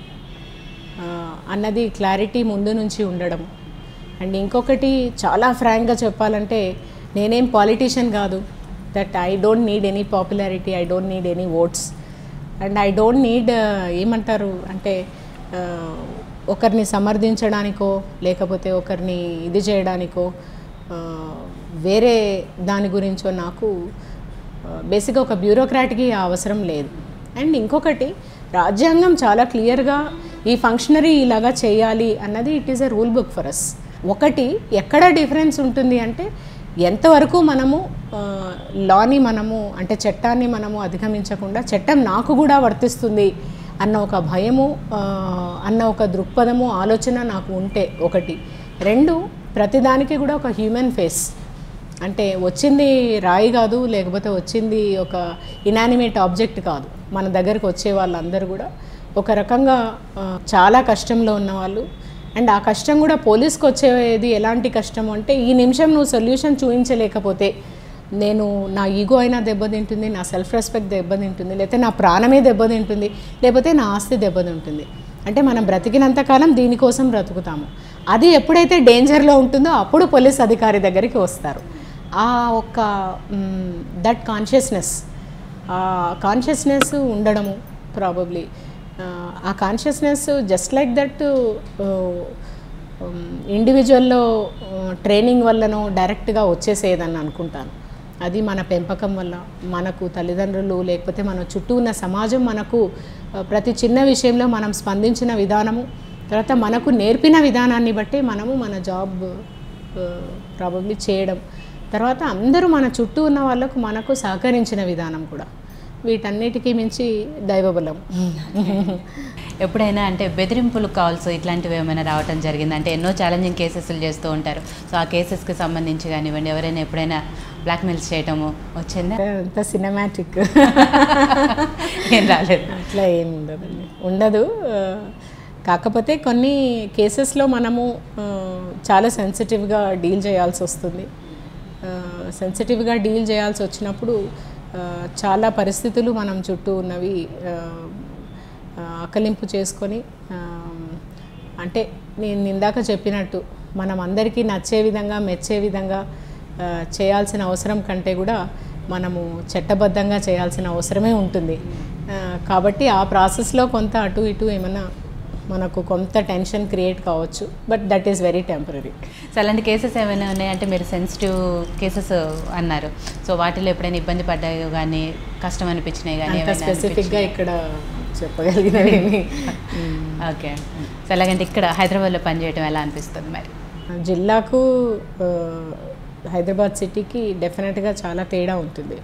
అన్నది క్లారిటీ ముందు నుంచి ఉండడం. అండ్ ఇంకొకటి చాలా ఫ్రాంక్గా చెప్పాలంటే నేనేం పాలిటీషియన్ కాదు. That I don't need any popularity, I don't need any votes, and I don't need ఏమంటారు అంటే ఒకరిని సమర్థించడానికో లేకపోతే ఒకరిని ఇది చేయడానికో వేరే దాని గురించో నాకు బేసిక్గా ఒక బ్యూరోక్రాట్కి అవసరం లేదు. అండ్ ఇంకొకటి రాజ్యాంగం చాలా క్లియర్గా ఈ ఫంక్షనరీ ఇలాగా చేయాలి అన్నది it is a rule book for us. ఒకటి ఎక్కడ డిఫరెన్స్ ఉంటుంది అంటే ఎంతవరకు మనము లాని మనము అంటే చట్టాన్ని మనము అధిగమించకుండా చట్టం నాకు కూడా వర్తిస్తుంది అన్న ఒక భయము అన్న ఒక దృక్పథము ఆలోచన నాకు ఉంటే ఒకటి. రెండు, ప్రతిదానికి కూడా ఒక హ్యూమన్ ఫేస్, అంటే వచ్చింది రాయి కాదు, లేకపోతే వచ్చింది ఒక ఇనానిమేట్ ఆబ్జెక్ట్ కాదు. మన దగ్గరకు వచ్చే వాళ్ళందరూ కూడా ఒక రకంగా చాలా కష్టంలో ఉన్నవాళ్ళు. అండ్ ఆ కష్టం కూడా పోలీస్కి వచ్చేది ఎలాంటి కష్టం అంటే ఈ నిమిషం నువ్వు సొల్యూషన్ చూపించలేకపోతే నేను నా ఈగో అయినా దెబ్బతింటుంది, నా సెల్ఫ్ రెస్పెక్ట్ దెబ్బతింటుంది, లేకపోతే నా ప్రాణమే దెబ్బతింటుంది, లేకపోతే నా ఆస్తి దెబ్బతింటుంది. అంటే మనం బ్రతికినంతకాలం దీనికోసం బ్రతుకుతాము. అది ఎప్పుడైతే డేంజర్లో ఉంటుందో అప్పుడు పోలీస్ అధికారి దగ్గరికి వస్తారు. ఆ ఒక్క దట్ కాన్షియస్నెస్ ఆ కాన్షియస్నెస్ ఉండడము ప్రాబబ్లీ ఆ కాన్షియస్నెస్ జస్ట్ లైక్ దట్ ఇండివిజువల్లో ట్రైనింగ్ వల్లనో డైరెక్ట్గా వచ్చేసేదని అనుకుంటాను. అది మన పెంపకం వల్ల, మనకు తల్లిదండ్రులు లేకపోతే మన చుట్టూ ఉన్న సమాజం మనకు ప్రతి చిన్న విషయంలో మనం స్పందించిన విధానము, తర్వాత మనకు నేర్పిన విధానాన్ని బట్టి మనము మన జాబ్ ప్రాబబ్లీ చేయడం, తర్వాత అందరూ మన చుట్టూ ఉన్న వాళ్ళకు మనకు సహకరించిన విధానం కూడా, వీటన్నిటికీ మించి దైవబలం. ఎప్పుడైనా అంటే బెదిరింపులు కాల్స్ ఇట్లాంటివి ఏమైనా రావటం జరిగింది? అంటే ఎన్నో ఛాలెంజింగ్ కేసెస్లు చేస్తూ ఉంటారు. సో ఆ కేసెస్కి సంబంధించి కానివ్వండి, ఎవరైనా ఎప్పుడైనా బ్లాక్మెయిల్స్ చేయటము వచ్చిందా? అంత సినిమాటిక్ ఏం రాలేదు, అట్లా ఏం ఉండదండి, ఉండదు. కాకపోతే కొన్ని కేసెస్లో మనము చాలా సెన్సిటివ్గా డీల్ చేయాల్సి వస్తుంది. సెన్సిటివ్గా డీల్ చేయాల్సి వచ్చినప్పుడు చాలా పరిస్థితులు మనం చుట్టూ ఉన్నవి ఆకలింపు చేసుకొని, అంటే నేను ఇందాక చెప్పినట్టు మనం అందరికీ నచ్చే విధంగా మెచ్చే విధంగా చేయాల్సిన అవసరం కంటే కూడా మనము చట్టబద్ధంగా చేయాల్సిన అవసరమే ఉంటుంది. కాబట్టి ఆ ప్రాసెస్లో కొంత అటు ఇటు ఏమన్నా మనకు కొంత టెన్షన్ క్రియేట్ కావచ్చు, but that is very temporary. So అలాంటి కేసెస్ ఏమైనా ఉన్నాయంటే మీరు సెన్సిటివ్ కేసెస్ అన్నారు, సో వాటిలో ఎప్పుడైనా ఇబ్బంది పడ్డాయో కానీ కష్టం అనిపించినాయి కానీ స్పెసిఫిక్గా ఇక్కడ చెప్పగలిగినవి ఓకే. సో అలాగంటే ఇక్కడ హైదరాబాద్లో పనిచేయడం ఎలా అనిపిస్తుంది మరి? జిల్లాకు హైదరాబాద్ సిటీకి డెఫినెట్గా చాలా తేడా ఉంటుంది.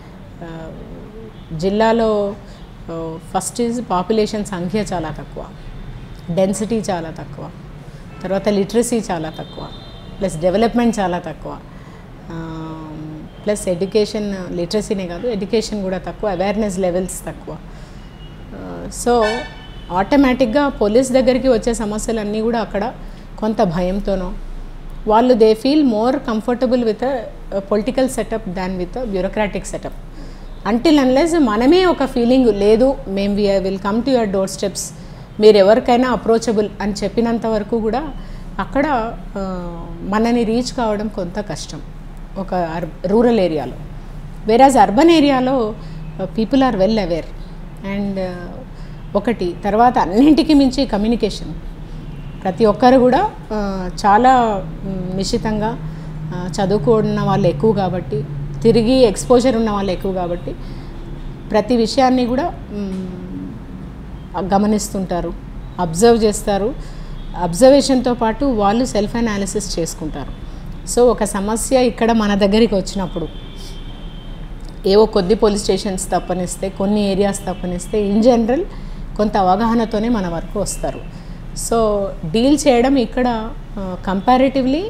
జిల్లాలో ఫస్ట్ ఈజ్ పాపులేషన్ సంఖ్య చాలా తక్కువ, డెన్సిటీ చాలా తక్కువ, తర్వాత లిటరసీ చాలా తక్కువ, ప్లస్ డెవలప్మెంట్ చాలా తక్కువ, ప్లస్ ఎడ్యుకేషన్ లిటరసీనే కాదు ఎడ్యుకేషన్ కూడా తక్కువ, అవేర్నెస్ లెవెల్స్ తక్కువ. సో ఆటోమేటిక్గా పోలీస్ దగ్గరికి వచ్చే సమస్యలన్నీ కూడా అక్కడ కొంత భయంతోనో వాళ్ళు they feel more comfortable with political setup than with bureaucratic setup. Until unless మనమే ఒక ఫీలింగ్ లేదు మేము we will come to your doorsteps, మీరు ఎవరికైనా అప్రోచబుల్ అని చెప్పినంత వరకు కూడా అక్కడ మనని రీచ్ కావడం కొంత కష్టం ఒక రూరల్ ఏరియాలో. వేరాజ్ అర్బన్ ఏరియాలో people are well aware. And ఒకటి తర్వాత అన్నింటికి మించి కమ్యూనికేషన్, ప్రతి ఒక్కరు కూడా చాలా నిశ్చితంగా చదువుకున్న వాళ్ళు ఎక్కువ కాబట్టి, తిరిగి ఎక్స్పోజర్ ఉన్న వాళ్ళు ఎక్కువ కాబట్టి ప్రతి విషయాన్ని కూడా గమనిస్తుంటారు, అబ్జర్వ్ చేస్తారు. అబ్జర్వేషన్తో పాటు వాళ్ళు సెల్ఫ్ అనాలిసిస్ చేసుకుంటారు. సో ఒక సమస్య ఇక్కడ మన దగ్గరికి వచ్చినప్పుడు ఏవో కొద్ది పోలీస్ స్టేషన్స్ తప్పనిస్తే, కొన్ని ఏరియాస్ తప్పనిస్తే, ఇన్ జనరల్ కొంత అవగాహనతోనే మన వరకు వస్తారు. సో డీల్ చేయడం ఇక్కడ కంపారిటివ్లీ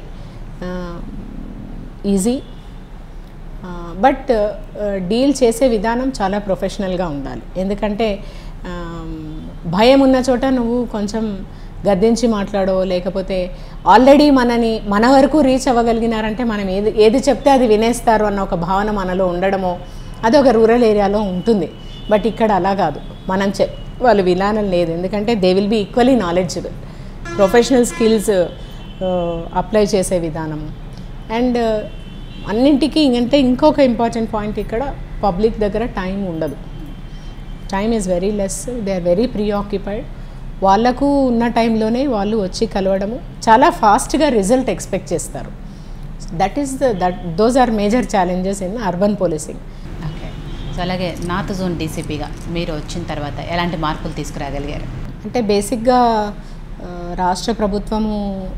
ఈజీ, బట్ డీల్ చేసే విధానం చాలా ప్రొఫెషనల్గా ఉండాలి. ఎందుకంటే భయం ఉన్న చోట నువ్వు కొంచెం గద్దించి మాట్లాడో, లేకపోతే ఆల్రెడీ మనని మన వరకు రీచ్ అవ్వగలిగినారంటే మనం ఏది ఏది చెప్తే అది వినేస్తారు అన్న ఒక భావన మనలో ఉండడమో అది ఒక రూరల్ ఏరియాలో ఉంటుంది. బట్ ఇక్కడ అలా కాదు, మనం చెప్ వాళ్ళు వినాలని లేదు. ఎందుకంటే they will be equally knowledgeable, professional skills apply చేసే విధానము. అండ్ అన్నింటికీ ఇంకంటే ఇంకొక ఇంపార్టెంట్ పాయింట్, ఇక్కడ పబ్లిక్ దగ్గర టైం ఉండదు. Time is very less, they are very preoccupied. వాళ్ళకు ఉన్న టైంలోనే వాళ్ళు వచ్చి కలవడము, చాలా ఫాస్ట్గా రిజల్ట్ ఎక్స్పెక్ట్ చేస్తారు. That is the that those are major challenges in urban policing. Okay. So అలాగే నార్త్ జోన్ డీసీపీగా మీరు వచ్చిన తర్వాత ఎలాంటి మార్పులు తీసుకురాగలిగారు? అంటే బేసిక్గా రాష్ట్ర ప్రభుత్వము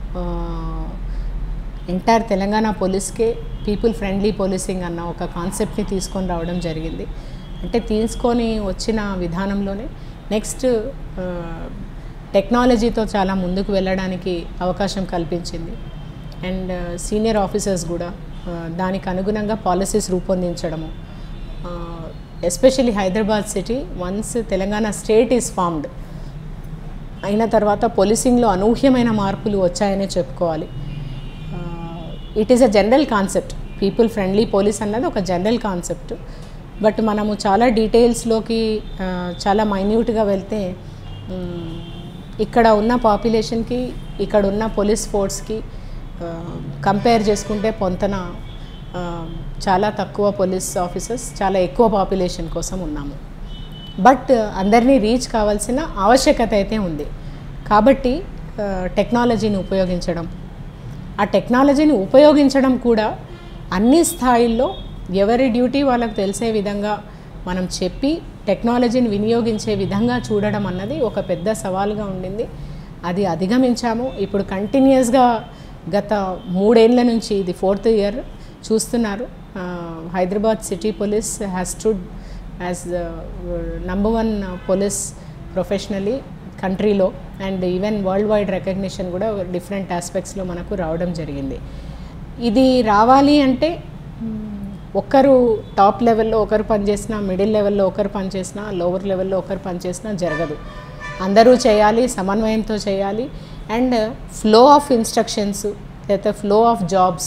ఎంటైర్ తెలంగాణ పోలీస్కే పీపుల్ ఫ్రెండ్లీ పోలీసింగ్ అన్న ఒక కాన్సెప్ట్ని తీసుకొని రావడం జరిగింది. అంటే తీసుకొని వచ్చిన విధానంలోనే నెక్స్ట్ టెక్నాలజీతో చాలా ముందుకు వెళ్ళడానికి అవకాశం కల్పించింది. అండ్ సీనియర్ ఆఫీసర్స్ కూడా దానికి అనుగుణంగా పాలసీస్ రూపొందించడము, especially Hyderabad city once Telangana state is formed అయిన తర్వాత పోలీసింగ్లో అనూహ్యమైన మార్పులు వచ్చాయనే చెప్పుకోవాలి. It is a general concept, people friendly police అన్నది ఒక జనరల్ కాన్సెప్ట్. బట్ మనము చాలా డీటెయిల్స్లోకి చాలా మైన్యూట్గా వెళ్తే ఇక్కడ ఉన్న పాపులేషన్కి ఇక్కడ ఉన్న పోలీస్ ఫోర్స్కి కంపేర్ చేసుకుంటే పొంతన చాలా తక్కువ పోలీస్ ఆఫీసర్స్, చాలా ఎక్కువ పాపులేషన్ కోసం ఉన్నాము. బట్ అందరినీ రీచ్ కావాల్సిన ఆవశ్యకత అయితే ఉంది. కాబట్టి టెక్నాలజీని ఉపయోగించడం, ఆ టెక్నాలజీని ఉపయోగించడం కూడా అన్ని స్థాయిల్లో ఎవరి డ్యూటీ వాళ్ళకు తెలిసే విధంగా మనం చెప్పి టెక్నాలజీని వినియోగించే విధంగా చూడడం అన్నది ఒక పెద్ద సవాల్గా ఉండింది. అది అధిగమించాము. ఇప్పుడు కంటిన్యూస్గా గత మూడేళ్ల నుంచి, ఇది ఫోర్త్ ఇయర్ చూస్తున్నారు, Hyderabad city police has stood as the number one police professionally కంట్రీలో. And even worldwide recognition కూడా డిఫరెంట్ ఆస్పెక్ట్స్లో మనకు రావడం జరిగింది. ఇది రావాలి అంటే ఒకరు టాప్ లెవెల్లో ఒకరు పనిచేసినా, మిడిల్ లెవెల్లో ఒకరు పనిచేసినా, లోవర్ లెవెల్లో ఒకరు పనిచేసినా జరగదు. అందరూ చేయాలి, సమన్వయంతో చేయాలి. అండ్ ఫ్లో ఆఫ్ ఇన్స్ట్రక్షన్స్ లేదా ఫ్లో ఆఫ్ జాబ్స్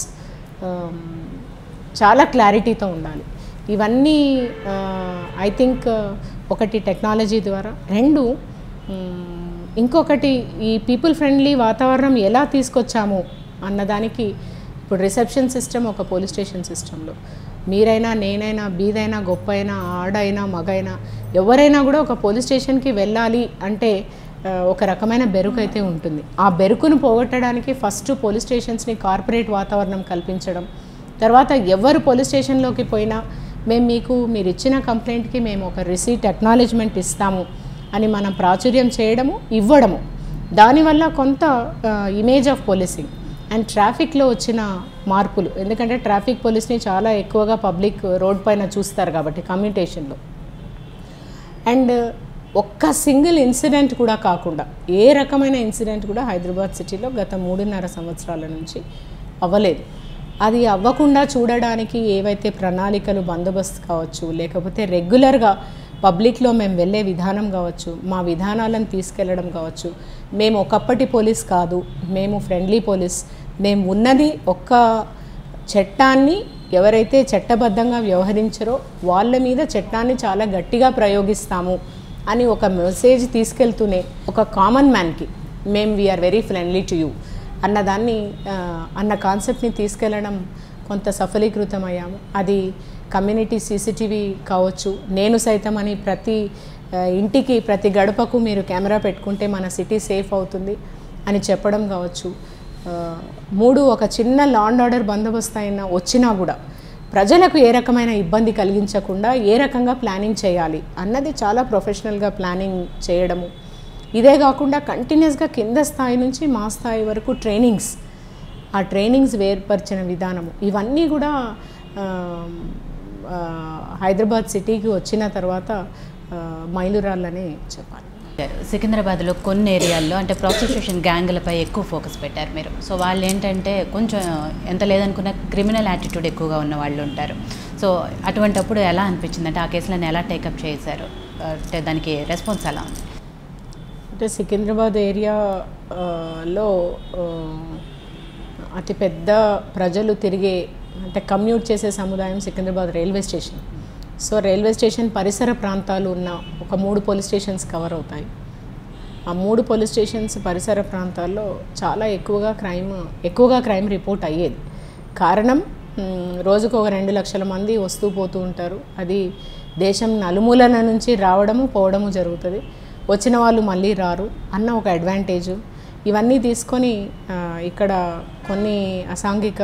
చాలా క్లారిటీతో ఉండాలి. ఇవన్నీ ఐ థింక్ ఒకటి టెక్నాలజీ ద్వారా, రెండు ఇంకొకటి ఈ పీపుల్ ఫ్రెండ్లీ వాతావరణం ఎలా తీసుకొచ్చాము అన్నదానికి ఇప్పుడు రిసెప్షన్ సిస్టమ్ ఒక పోలీస్ స్టేషన్ సిస్టంలో మీరైనా, నేనైనా, బీదైనా, గొప్ప అయినా, ఆడైనా, మగైనా ఎవరైనా కూడా ఒక పోలీస్ స్టేషన్కి వెళ్ళాలి అంటే ఒక రకమైన బెరుకు అయితే ఉంటుంది. ఆ బెరుకును పోగొట్టడానికి ఫస్ట్ పోలీస్ స్టేషన్స్ని కార్పొరేట్ వాతావరణం కల్పించడం, తర్వాత ఎవరు పోలీస్ స్టేషన్లోకి పోయినా మేము మీకు మీరు ఇచ్చిన కంప్లైంట్కి మేము ఒక రిసీట్ అక్నాలెడ్జ్మెంట్ ఇస్తాము అని మనం ప్రాచుర్యం చేయడము ఇవ్వడము, దానివల్ల కొంత ఇమేజ్ ఆఫ్ పోలీసింగ్ అండ్ ట్రాఫిక్లో వచ్చిన మార్పులు, ఎందుకంటే ట్రాఫిక్ పోలీస్ని చాలా ఎక్కువగా పబ్లిక్ రోడ్ పైన చూస్తారు కాబట్టి కమ్యూనికేషన్లో. అండ్ ఒక్క సింగిల్ ఇన్సిడెంట్ కూడా కాకుండా ఏ రకమైన ఇన్సిడెంట్ కూడా హైదరాబాద్ సిటీలో గత మూడున్నర సంవత్సరాల నుంచి అవ్వలేదు. అది అవ్వకుండా చూడడానికి ఏవైతే ప్రణాళికలు బందోబస్తు కావచ్చు, లేకపోతే రెగ్యులర్గా పబ్లిక్లో మేము వెళ్ళే విధానం కావచ్చు, మా విధానాలను తీసుకెళ్ళడం కావచ్చు. మేము ఒకప్పటి పోలీస్ కాదు, మేము ఫ్రెండ్లీ పోలీస్, మేము ఉన్నది ఒక్క చట్టాన్ని ఎవరైతే చట్టబద్ధంగా వ్యవహరించారో వాళ్ళ మీద చట్టాన్ని చాలా గట్టిగా ప్రయోగిస్తాము అని ఒక మెసేజ్ తీసుకెళ్తూనే ఒక కామన్ మ్యాన్కి మేము we are very friendly to you అన్నదాన్ని అన్న కాన్సెప్ట్ని తీసుకెళ్ళడం కొంత సఫలీకృతం అయ్యాము. అది కమ్యూనిటీ సీసీటీవీ కావచ్చు, నేను సైతం అని ప్రతి ఇంటికి ప్రతి గడపకు మీరు కెమెరా పెట్టుకుంటే మన సిటీ సేఫ్ అవుతుంది అని చెప్పడం కావచ్చు. మూడు, ఒక చిన్న లా అండ్ ఆర్డర్ బందోబస్తు అయినా వచ్చినా కూడా ప్రజలకు ఏ రకమైన ఇబ్బంది కలిగించకుండా ఏ రకంగా ప్లానింగ్ చేయాలి అన్నది చాలా ప్రొఫెషనల్గా ప్లానింగ్ చేయడము. ఇదే కాకుండా కంటిన్యూస్గా కింద స్థాయి నుంచి మా స్థాయి వరకు ట్రైనింగ్స్, ఆ ట్రైనింగ్స్ వేర్పరిచిన విధానము, ఇవన్నీ కూడా హైదరాబాద్ సిటీకి వచ్చిన తర్వాత మైలురాళ్ళనే చెప్పాలి. సికింద్రాబాద్లో కొన్ని ఏరియాల్లో అంటే ప్రాస్టిట్యూషన్ గ్యాంగ్లపై ఎక్కువ ఫోకస్ పెట్టారు మీరు. సో వాళ్ళు ఏంటంటే కొంచెం ఎంత లేదనుకున్న క్రిమినల్ యాటిట్యూడ్ ఎక్కువగా ఉన్న వాళ్ళు ఉంటారు. సో అటువంటప్పుడు ఎలా అనిపించింది, అంటే ఆ కేసులను ఎలా టేకప్ చేశారు, అంటే దానికి రెస్పాన్స్ ఎలా ఉంది? అంటే సికింద్రాబాద్ ఏరియాలో అతిపెద్ద ప్రజలు తిరిగే అంటే కమ్యూట్ చేసే సముదాయం Secunderabad railway station. So railway station పరిసర ప్రాంతాలు ఉన్న ఒక మూడు పోలీస్ స్టేషన్స్ కవర్ అవుతాయి. ఆ మూడు పోలీస్ స్టేషన్స్ పరిసర ప్రాంతాల్లో చాలా ఎక్కువగా క్రైమ్ ఎక్కువగా క్రైమ్ రిపోర్ట్ అయ్యేది. కారణం, రోజుకు ఒక రెండు లక్షల మంది వస్తూ పోతూ ఉంటారు. అది దేశం నలుమూలల నుంచి రావడము పోవడము జరుగుతుంది. వచ్చిన వాళ్ళు మళ్ళీ రారు అన్న ఒక అడ్వాంటేజు. ఇవన్నీ తీసుకొని ఇక్కడ కొన్ని అసాంఘిక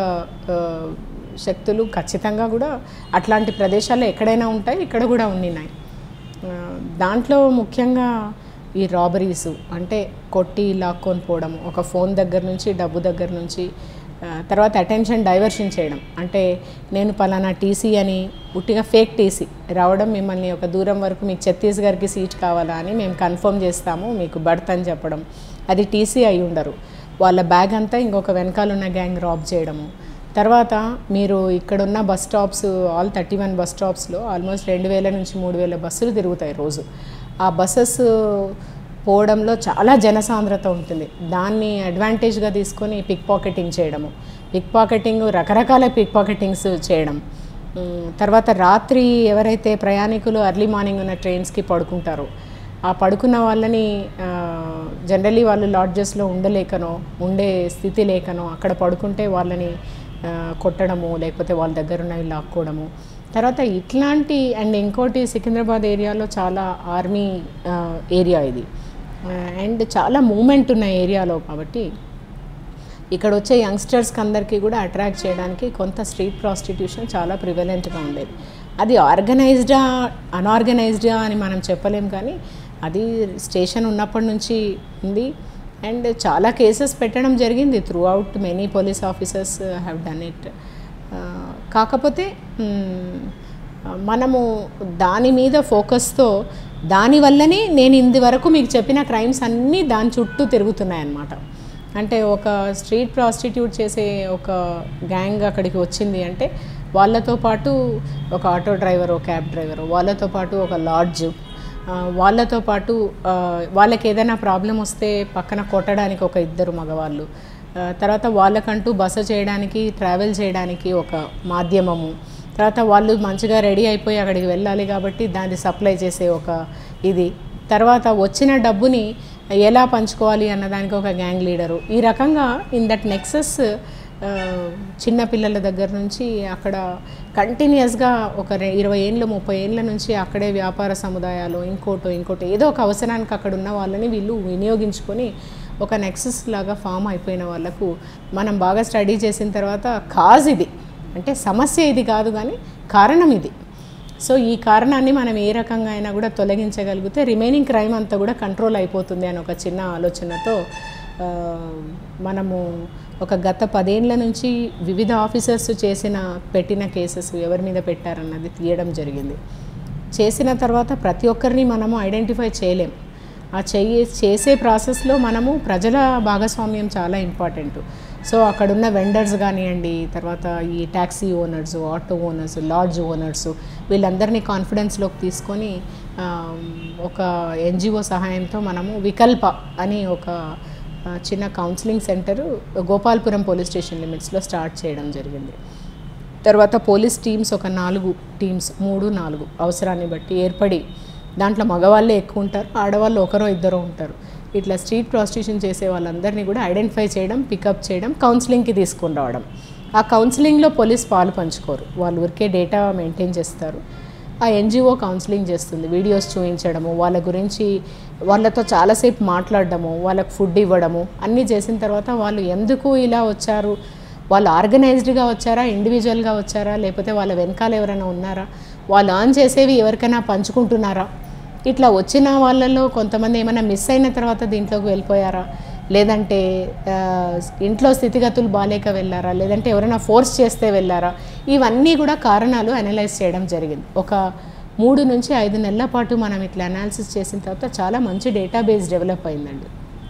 శక్తులు ఖచ్చితంగా కూడా అట్లాంటి ప్రదేశాల్లో ఎక్కడైనా ఉంటాయి, ఇక్కడ కూడా ఉన్నాయి. దాంట్లో ముఖ్యంగా ఈ రాబరీసు, అంటే కొట్టి లాక్కొని పోవడం, ఒక ఫోన్ దగ్గర నుంచి డబ్బు దగ్గర నుంచి, తర్వాత అటెన్షన్ డైవర్షన్ చేయడం, అంటే నేను పలానా టీసీ అని ఉట్టిగా ఫేక్ టీసీ రావడం, మిమ్మల్ని ఒక దూరం వరకు మీకు ఛత్తీస్గఢ్కి సీట్ కావాలా అని మేము కన్ఫర్మ్ చేస్తాము మీకు బర్త్ అని చెప్పడం, అది టీసీ అయి ఉండరు, వాళ్ళ బ్యాగ్ అంతా ఇంకొక వెనకాలన్న గ్యాంగ్ రాబ్ చేయడము. తర్వాత మీరు ఇక్కడున్న bus stops, all thirty one bus స్టాప్స్లో ఆల్మోస్ట్ రెండు వేల నుంచి మూడు వేల బస్సులు తిరుగుతాయి రోజు. ఆ బస్సెస్ పోవడంలో చాలా జనసాంద్రత ఉంటుంది. దాన్ని అడ్వాంటేజ్గా తీసుకొని పిక్ పాకెటింగ్ చేయడము, పిక్ పాకెటింగ్ రకరకాల పిక్ పాకెటింగ్స్ చేయడం. తర్వాత రాత్రి ఎవరైతే ప్రయాణికులు అర్లీ మార్నింగ్ ఉన్న ట్రైన్స్కి పడుకుంటారో ఆ పడుకున్న వాళ్ళని జనరలీ వాళ్ళు లాడ్జెస్లో ఉండలేకనో ఉండే స్థితి లేకనో అక్కడ పడుకుంటే వాళ్ళని కొట్టడము, లేకపోతే వాళ్ళ దగ్గర ఉన్నవి లాక్కోవడము. తర్వాత ఇట్లాంటి అండ్ ఇంకోటి సికింద్రాబాద్ ఏరియాలో చాలా ఆర్మీ ఏరియా ఇది, అండ్ చాలా మూమెంట్ ఉన్న ఏరియాలో కాబట్టి ఇక్కడ వచ్చే యంగ్స్టర్స్కి అందరికీ కూడా అట్రాక్ట్ చేయడానికి కొంత స్ట్రీట్ ప్రాస్టిట్యూషన్ చాలా ప్రివలెంట్గా ఉండేది. అది ఆర్గనైజ్డా అన్ఆర్గనైజ్డా అని మనం చెప్పలేం, కానీ అది స్టేషన్ ఉన్నప్పటి నుంచి ఉంది. అండ్ చాలా కేసెస్ పెట్టడం జరిగింది throughout, many police officers have done it. కాకపోతే మనము దాని మీద ఫోకస్తో, దానివల్లనే నేను ఇంతవరకు మీకు చెప్పిన క్రైమ్స్ అన్నీ దాని చుట్టూ తిరుగుతున్నాయన్నమాట. అంటే ఒక స్ట్రీట్ ప్రాస్టిట్యూట్ చేసే ఒక గ్యాంగ్ అక్కడికి వచ్చింది అంటే వాళ్ళతో పాటు ఒక ఆటో డ్రైవరు, క్యాబ్ డ్రైవరు, వాళ్ళతో పాటు ఒక లాడ్జ్, వాళ్ళతో పాటు వాళ్ళకి ఏదైనా ప్రాబ్లం వస్తే పక్కన కొట్టడానికి ఒక ఇద్దరు మగవాళ్ళు, తర్వాత వాళ్ళకంటూ బస చేయడానికి, ట్రావెల్ చేయడానికి ఒక మాధ్యమము, తర్వాత వాళ్ళు మంచిగా రెడీ అయిపోయి అక్కడికి వెళ్ళాలి కాబట్టి దాన్ని సప్లై చేసే ఒక ఇది, తర్వాత వచ్చిన డబ్బుని ఎలా పంచుకోవాలి అన్నదానికి ఒక గ్యాంగ్ లీడరు. ఈ రకంగా ఇన్ దట్ నెక్సస్ చిన్నపిల్లల దగ్గర నుంచి అక్కడ కంటిన్యూస్గా ఒక ఇరవై ఏళ్ళు ముప్పై ఏళ్ళ నుంచి అక్కడే వ్యాపార సముదాయాలు ఇంకోటో ఇంకోటో ఏదో ఒక అవసరానికి అక్కడ ఉన్న వాళ్ళని వీళ్ళు వినియోగించుకొని ఒక నెక్సస్ లాగా ఫామ్ అయిపోయిన వాళ్ళకు మనం బాగా స్టడీ చేసిన తర్వాత కాజ్ ఇది, అంటే సమస్య ఇది కాదు కానీ కారణం ఇది. సో ఈ కారణాన్ని మనం ఏ రకంగా అయినా కూడా తొలగించగలిగితే రిమైనింగ్ క్రైమ్ అంతా కూడా కంట్రోల్ అయిపోతుంది అని ఒక చిన్న ఆలోచనతో మనము ఒక గత పదేళ్ల నుంచి వివిధ ఆఫీసర్స్ చేసిన పెట్టిన కేసెస్ ఎవరి మీద పెట్టారన్నది తీయడం జరిగింది. చేసిన తర్వాత ప్రతి ఒక్కరిని మనము ఐడెంటిఫై చేయలేం. ఆ చెయ్యి చేసే ప్రాసెస్లో మనము ప్రజల భాగస్వామ్యం చాలా ఇంపార్టెంట్. సో అక్కడున్న వెండర్స్ కానివ్వండి, తర్వాత ఈ taxi owners, auto owners, lodge owners వీళ్ళందరినీ కాన్ఫిడెన్స్లోకి తీసుకొని ఒక ఎన్జిఓ సహాయంతో మనము వికల్ప అని ఒక చిన్న counselling centre Gopalpuram police station లిమిట్స్లో స్టార్ట్ చేయడం జరిగింది. తర్వాత పోలీస్ టీమ్స్ ఒక నాలుగు టీమ్స్ మూడు నాలుగు అవసరాన్ని బట్టి ఏర్పడి, దాంట్లో మగవాళ్ళే ఎక్కువ ఉంటారు, ఆడవాళ్ళు ఒకరో ఇద్దరో ఉంటారు. ఇట్లా స్ట్రీట్ ప్రాస్టిట్యూషన్ చేసే వాళ్ళందరినీ కూడా ఐడెంటిఫై చేయడం, పికప్ చేయడం, కౌన్సిలింగ్కి తీసుకొని రావడం. ఆ కౌన్సిలింగ్లో పోలీస్ పాలు పంచుకోరు, వాళ్ళు ఊరికే డేటా మెయింటైన్ చేస్తారు. ఆ ఎన్జిఓ కౌన్సిలింగ్ చేస్తుంది, వీడియోస్ చూపించడము, వాళ్ళ గురించి వాళ్ళతో చాలాసేపు మాట్లాడడము, వాళ్ళకు ఫుడ్ ఇవ్వడము అన్నీ చేసిన తర్వాత వాళ్ళు ఎందుకు ఇలా వచ్చారు, వాళ్ళు ఆర్గనైజ్డ్గా వచ్చారా, ఇండివిజువల్గా వచ్చారా, లేకపోతే వాళ్ళ వెనకాల ఎవరైనా ఉన్నారా, వాళ్ళు ఆన్ చేసేవి ఎవరికైనా పంచుకుంటున్నారా, ఇట్లా వచ్చిన వాళ్ళలో కొంతమంది ఏమైనా మిస్ అయిన తర్వాత దీంట్లోకి వెళ్ళిపోయారా, లేదంటే ఇంట్లో స్థితిగతులు బాలేక వెళ్ళారా, లేదంటే ఎవరైనా ఫోర్స్ చేస్తే వెళ్ళారా, ఇవన్నీ కూడా కారణాలు అనలైజ్ చేయడం జరిగింది. ఒక మూడు నుంచి ఐదు నెలల పాటు మనం ఇట్లా అనాలిసిస్ చేసిన తర్వాత చాలా మంచి డేటాబేస్ డెవలప్ అయిందండి.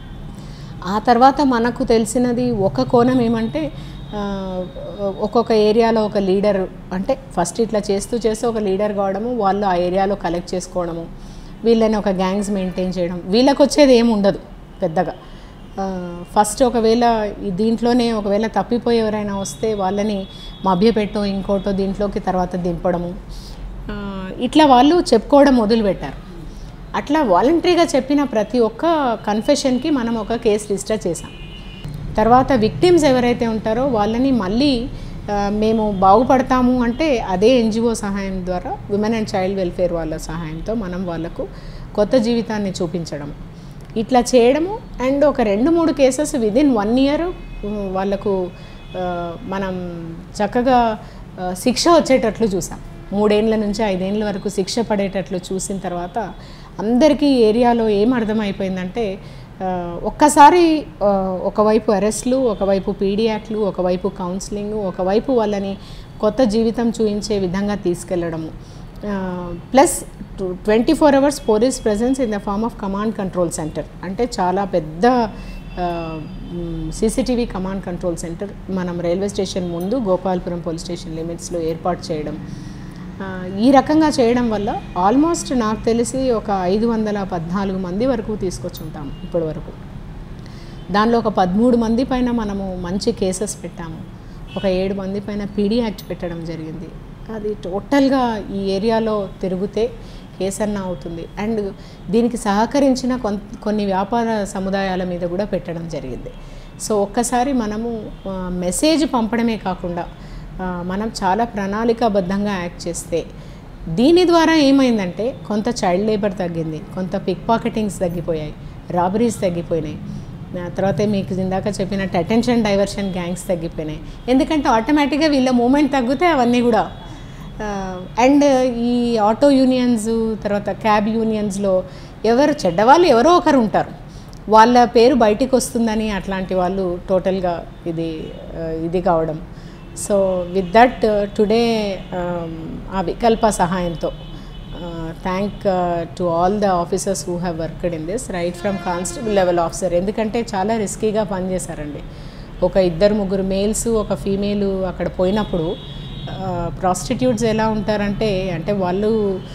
ఆ తర్వాత మనకు తెలిసినది ఒక కోణం ఏమంటే, ఒక్కొక్క ఏరియాలో ఒక లీడర్, అంటే ఫస్ట్ ఇట్లా చేస్తూ చేస్తూ ఒక లీడర్ కావడము, వాళ్ళు ఆ ఏరియాలో కలెక్ట్ చేసుకోవడము, వీళ్ళని ఒక గ్యాంగ్స్ మెయింటైన్ చేయడం, వీళ్ళకి వచ్చేది ఏమి ఉండదు పెద్దగా. ఫస్ట్ ఒకవేళ దీంట్లోనే ఒకవేళ తప్పిపోయి ఎవరైనా వస్తే వాళ్ళని మభ్యపెట్టో ఇంకోటో దీంట్లోకి తర్వాత దింపడము, ఇట్లా వాళ్ళు చెప్పుకోవడం మొదలుపెట్టారు. అట్లా వాలంటరీగా చెప్పిన ప్రతి ఒక్క కన్ఫెషన్కి మనం ఒక కేసు రిజిస్టర్ చేసాం. తర్వాత విక్టిమ్స్ ఎవరైతే ఉంటారో వాళ్ళని మళ్ళీ మేము బాగుపడతాము అంటే అదే ఎన్జిఓ సహాయం ద్వారా, విమెన్ అండ్ చైల్డ్ వెల్ఫేర్ వాళ్ళ సహాయంతో మనం వాళ్ళకు కొత్త జీవితాన్ని చూపించడం, ఇట్లా చేయడము. అండ్ ఒక రెండు మూడు కేసెస్ విదిన్ వన్ ఇయర్ వాళ్ళకు మనం చక్కగా శిక్ష వచ్చేటట్లు చూసాం. మూడేళ్ళ నుంచి ఐదేళ్ళ వరకు శిక్ష పడేటట్లు చూసిన తర్వాత అందరికీ ఏరియాలో ఏం అర్థమైపోయిందంటే, ఒక్కసారి ఒకవైపు అరెస్ట్లు, ఒకవైపు పీడీ యాక్ట్లు, ఒకవైపు కౌన్సిలింగ్, ఒకవైపు వాళ్ళని కొత్త జీవితం చూపించే విధంగా తీసుకెళ్ళడము, plus twenty four hours police presence in the form of command control centre, అంటే చాలా పెద్ద సీసీటీవీ కమాండ్ కంట్రోల్ సెంటర్ మనం రైల్వే స్టేషన్ ముందు గోపాల్పురం పోలీస్ స్టేషన్ లిమిట్స్లో ఏర్పాటు చేయడం. ఈ రకంగా చేయడం వల్ల ఆల్మోస్ట్ నాకు తెలిసి ఒక ఐదు వందల పద్నాలుగు మంది వరకు తీసుకొచ్చుంటాము ఇప్పటి వరకు. దానిలో ఒక పదమూడు మంది పైన మనము మంచి కేసెస్ పెట్టాము, ఒక ఏడు మంది పైన పీడీ యాక్ట్ పెట్టడం జరిగింది. అది టోటల్గా ఈ ఏరియాలో తిరిగితే కేసన్న అవుతుంది. అండ్ దీనికి సహకరించిన కొన్ని వ్యాపార సముదాయాల మీద కూడా పెట్టడం జరిగింది. సో ఒక్కసారి మనము మెసేజ్ పంపడమే కాకుండా మనం చాలా ప్రణాళికాబద్ధంగా యాక్ట్ చేస్తే దీని ద్వారా ఏమైందంటే కొంత చైల్డ్ లేబర్ తగ్గింది, కొంత పిక్ పాకెటింగ్స్ తగ్గిపోయాయి, రాబరీస్ తగ్గిపోయినాయి, తర్వాత మీకు ఇందాక చెప్పినట్టు అటెన్షన్ డైవర్షన్ గ్యాంగ్స్ తగ్గిపోయినాయి. ఎందుకంటే ఆటోమేటిక్గా వీళ్ళ మూమెంట్ తగ్గితే అవన్నీ కూడా. అండ్ ఈ ఆటో యూనియన్స్, తర్వాత క్యాబ్ యూనియన్స్లో ఎవరు చెడ్డవాళ్ళు ఎవరో ఒకరు ఉంటారు, వాళ్ళ పేరు బయటికి వస్తుందని అట్లాంటి వాళ్ళు టోటల్గా ఇది ఇది కావడం. సో విత్ దట్ టుడే ఆ వికల్ప సహాయంతో thank to all the officers who have worked in this, right from constable level officer, ఎందుకంటే చాలా రిస్కీగా పనిచేశారండి. ఒక ఇద్దరు ముగ్గురు మేల్స్ ఒక ఫీమేలు అక్కడ పోయినప్పుడు ప్రాస్టిట్యూట్స్ ఎలా ఉంటారంటే, అంటే వాళ్ళు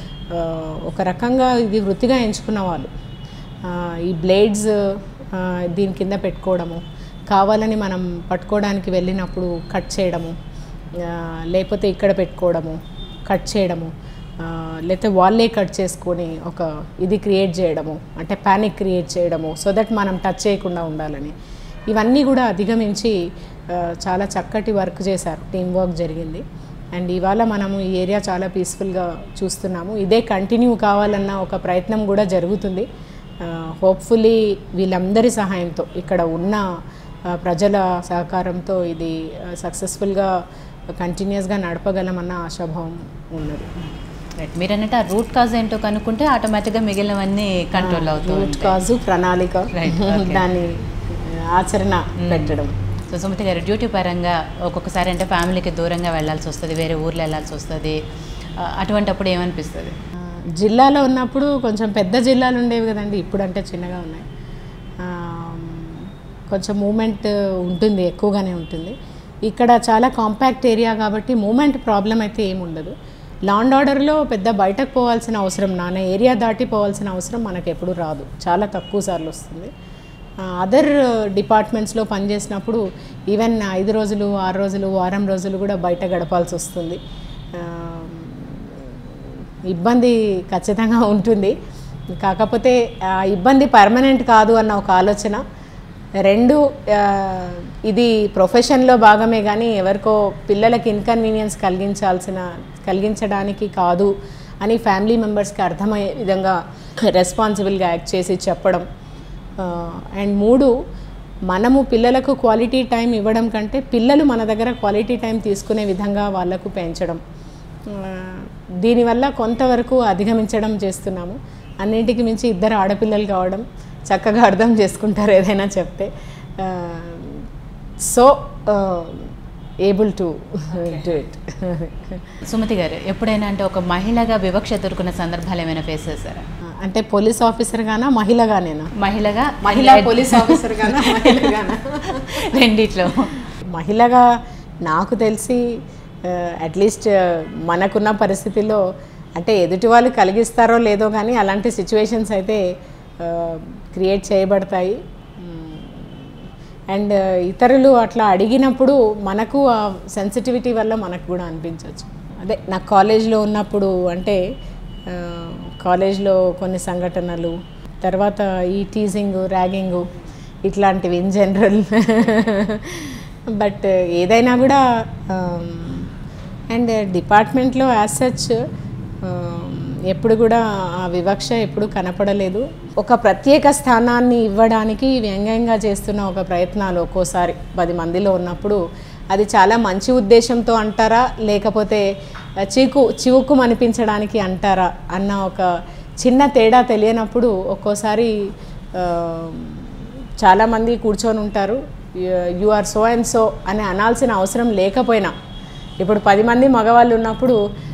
ఒక రకంగా ఇది వృత్తిగా ఎంచుకున్న వాళ్ళు, ఈ బ్లేడ్స్ దీని కింద పెట్టుకోవడము, కావాలని మనం పట్టుకోవడానికి వెళ్ళినప్పుడు కట్ చేయడము, లేకపోతే ఇక్కడ పెట్టుకోవడము కట్ చేయడము, లేకపోతే వాళ్ళే కట్ చేసుకొని ఒక ఇది క్రియేట్ చేయడము, అంటే ప్యానిక్ క్రియేట్ చేయడము, సో దట్ మనం టచ్ చేయకుండా ఉండాలని, ఇవన్నీ కూడా అధిగమించి చాలా చక్కటి వర్క్ చేశారు, టీం వర్క్ జరిగింది. అండ్ ఇవాళ మనము ఈ ఏరియా చాలా పీస్ఫుల్గా చూస్తున్నాము. ఇదే కంటిన్యూ కావాలన్న ఒక ప్రయత్నం కూడా జరుగుతుంది. హోప్ఫుల్లీ వీళ్ళందరి సహాయంతో, ఇక్కడ ఉన్న ప్రజల సహకారంతో ఇది సక్సెస్ఫుల్గా కంటిన్యూస్గా నడపగలమన్న ఆశాభావం ఉన్నది. మీరు అన్నట్టు ఆ రూట్ కాజ్ ఏంటో కనుక్కుంటే ఆటోమేటిక్గా మిగిలినవన్నీ కంట్రోల్ అవుతాయి. రూట్ కాజు ప్రణాళిక, దాన్ని ఆచరణ పెట్టడం. సో సుమతి గారు, డ్యూటీ పరంగా ఒక్కొక్కసారి అంటే ఫ్యామిలీకి దూరంగా వెళ్ళాల్సి వస్తుంది, వేరే ఊర్లో వెళ్ళాల్సి వస్తుంది, అటువంటిప్పుడు ఏమనిపిస్తుంది? జిల్లాలో ఉన్నప్పుడు కొంచెం పెద్ద జిల్లాలు ఉండేవి కదండి, ఇప్పుడు అంటే చిన్నగా ఉన్నాయి. కొంచెం మూమెంట్ ఉంటుంది, ఎక్కువగానే ఉంటుంది. ఇక్కడ చాలా కాంపాక్ట్ ఏరియా కాబట్టి మూమెంట్ ప్రాబ్లం అయితే ఏమి ఉండదు. లా అండ్ ఆర్డర్లో పెద్ద బయటకు పోవాల్సిన అవసరం, నాన్న ఏరియా దాటి పోవాల్సిన అవసరం మనకు ఎప్పుడు రాదు, చాలా తక్కువ సార్లు వస్తుంది. అదర్ డిపార్ట్మెంట్స్లో పనిచేసినప్పుడు ఈవెన్ ఐదు రోజులు ఆరు రోజులు వారం రోజులు కూడా బయట గడపాల్సి వస్తుంది. ఇబ్బంది ఖచ్చితంగా ఉంటుంది. కాకపోతే ఆ ఇబ్బంది పర్మనెంట్ కాదు అన్న ఒక ఆలోచన. రెండు, ఇది ప్రొఫెషన్లో భాగమే కానీ ఎవరికో పిల్లలకి ఇన్కన్వీనియన్స్ కలిగించాల్సిన కలిగించడానికి కాదు అని ఫ్యామిలీ మెంబర్స్కి అర్థమయ్యే విధంగా రెస్పాన్సిబుల్గా యాక్ట్ చేసి చెప్పడం. అండ్ మూడు, మనము పిల్లలకు క్వాలిటీ టైం ఇవ్వడం కంటే పిల్లలు మన దగ్గర క్వాలిటీ టైం తీసుకునే విధంగా వాళ్ళకు పెంచడం, దీనివల్ల కొంతవరకు అధిగమించడం చేస్తున్నాము. అన్నింటికి మించి ఇద్దరు ఆడపిల్లలు కావడం, చక్కగా అర్థం చేసుకుంటారు ఏదైనా చెప్తే. So able to do it. Sumathi గారు, ఎప్పుడైనా అంటే ఒక మహిళగా వివక్ష ఎదుర్కొన్న సందర్భాలు ఏమైనా ఫేస్ చేశారా? అంటే పోలీస్ ఆఫీసర్ గానా మహిళగానేనా? మహిళగా, మహిళా పోలీస్ ఆఫీసర్ గానా మహిళగానా? రెండిట్లో. మహిళగా నాకు తెలిసి అట్లీస్ట్ మనకున్న పరిస్థితిలో, అంటే ఎదుటి వాళ్ళు కలిగిస్తారో లేదో కానీ అలాంటి సిచ్యువేషన్స్ అయితే క్రియేట్ చేయబడతాయి. అండ్ ఇతరులు అట్లా అడిగినప్పుడు మనకు ఆ సెన్సిటివిటీ వల్ల మనకు కూడా అనిపించవచ్చు. అదే నాకు కాలేజ్లో ఉన్నప్పుడు, అంటే కాలేజ్లో కొన్ని సంఘటనలు, తర్వాత ఈ టీజింగ్ ర్యాగింగ్ ఇట్లాంటివి ఇన్ జనరల్. బట్ ఏదైనా కూడా అండ్ డిపార్ట్మెంట్లో యాజ్ సచ్ ఎప్పుడు కూడా ఆ వివక్ష ఎప్పుడు కనపడలేదు. ఒక ప్రత్యేక స్థానాన్ని ఇవ్వడానికి వ్యంగ్యంగా చేస్తున్న ఒక ప్రయత్నాలు ఒక్కోసారి పది మందిలో ఉన్నప్పుడు అది చాలా మంచి ఉద్దేశంతో అంటారా, లేకపోతే చీకు చివుకు అనిపించడానికి అంటారా అన్న ఒక చిన్న తేడా తెలియనప్పుడు ఒక్కోసారి చాలామంది కూర్చొని ఉంటారు. You are so and so అని అనాల్సిన అవసరం లేకపోయినా, ఇప్పుడు పది మంది మగవాళ్ళు ఉన్నప్పుడు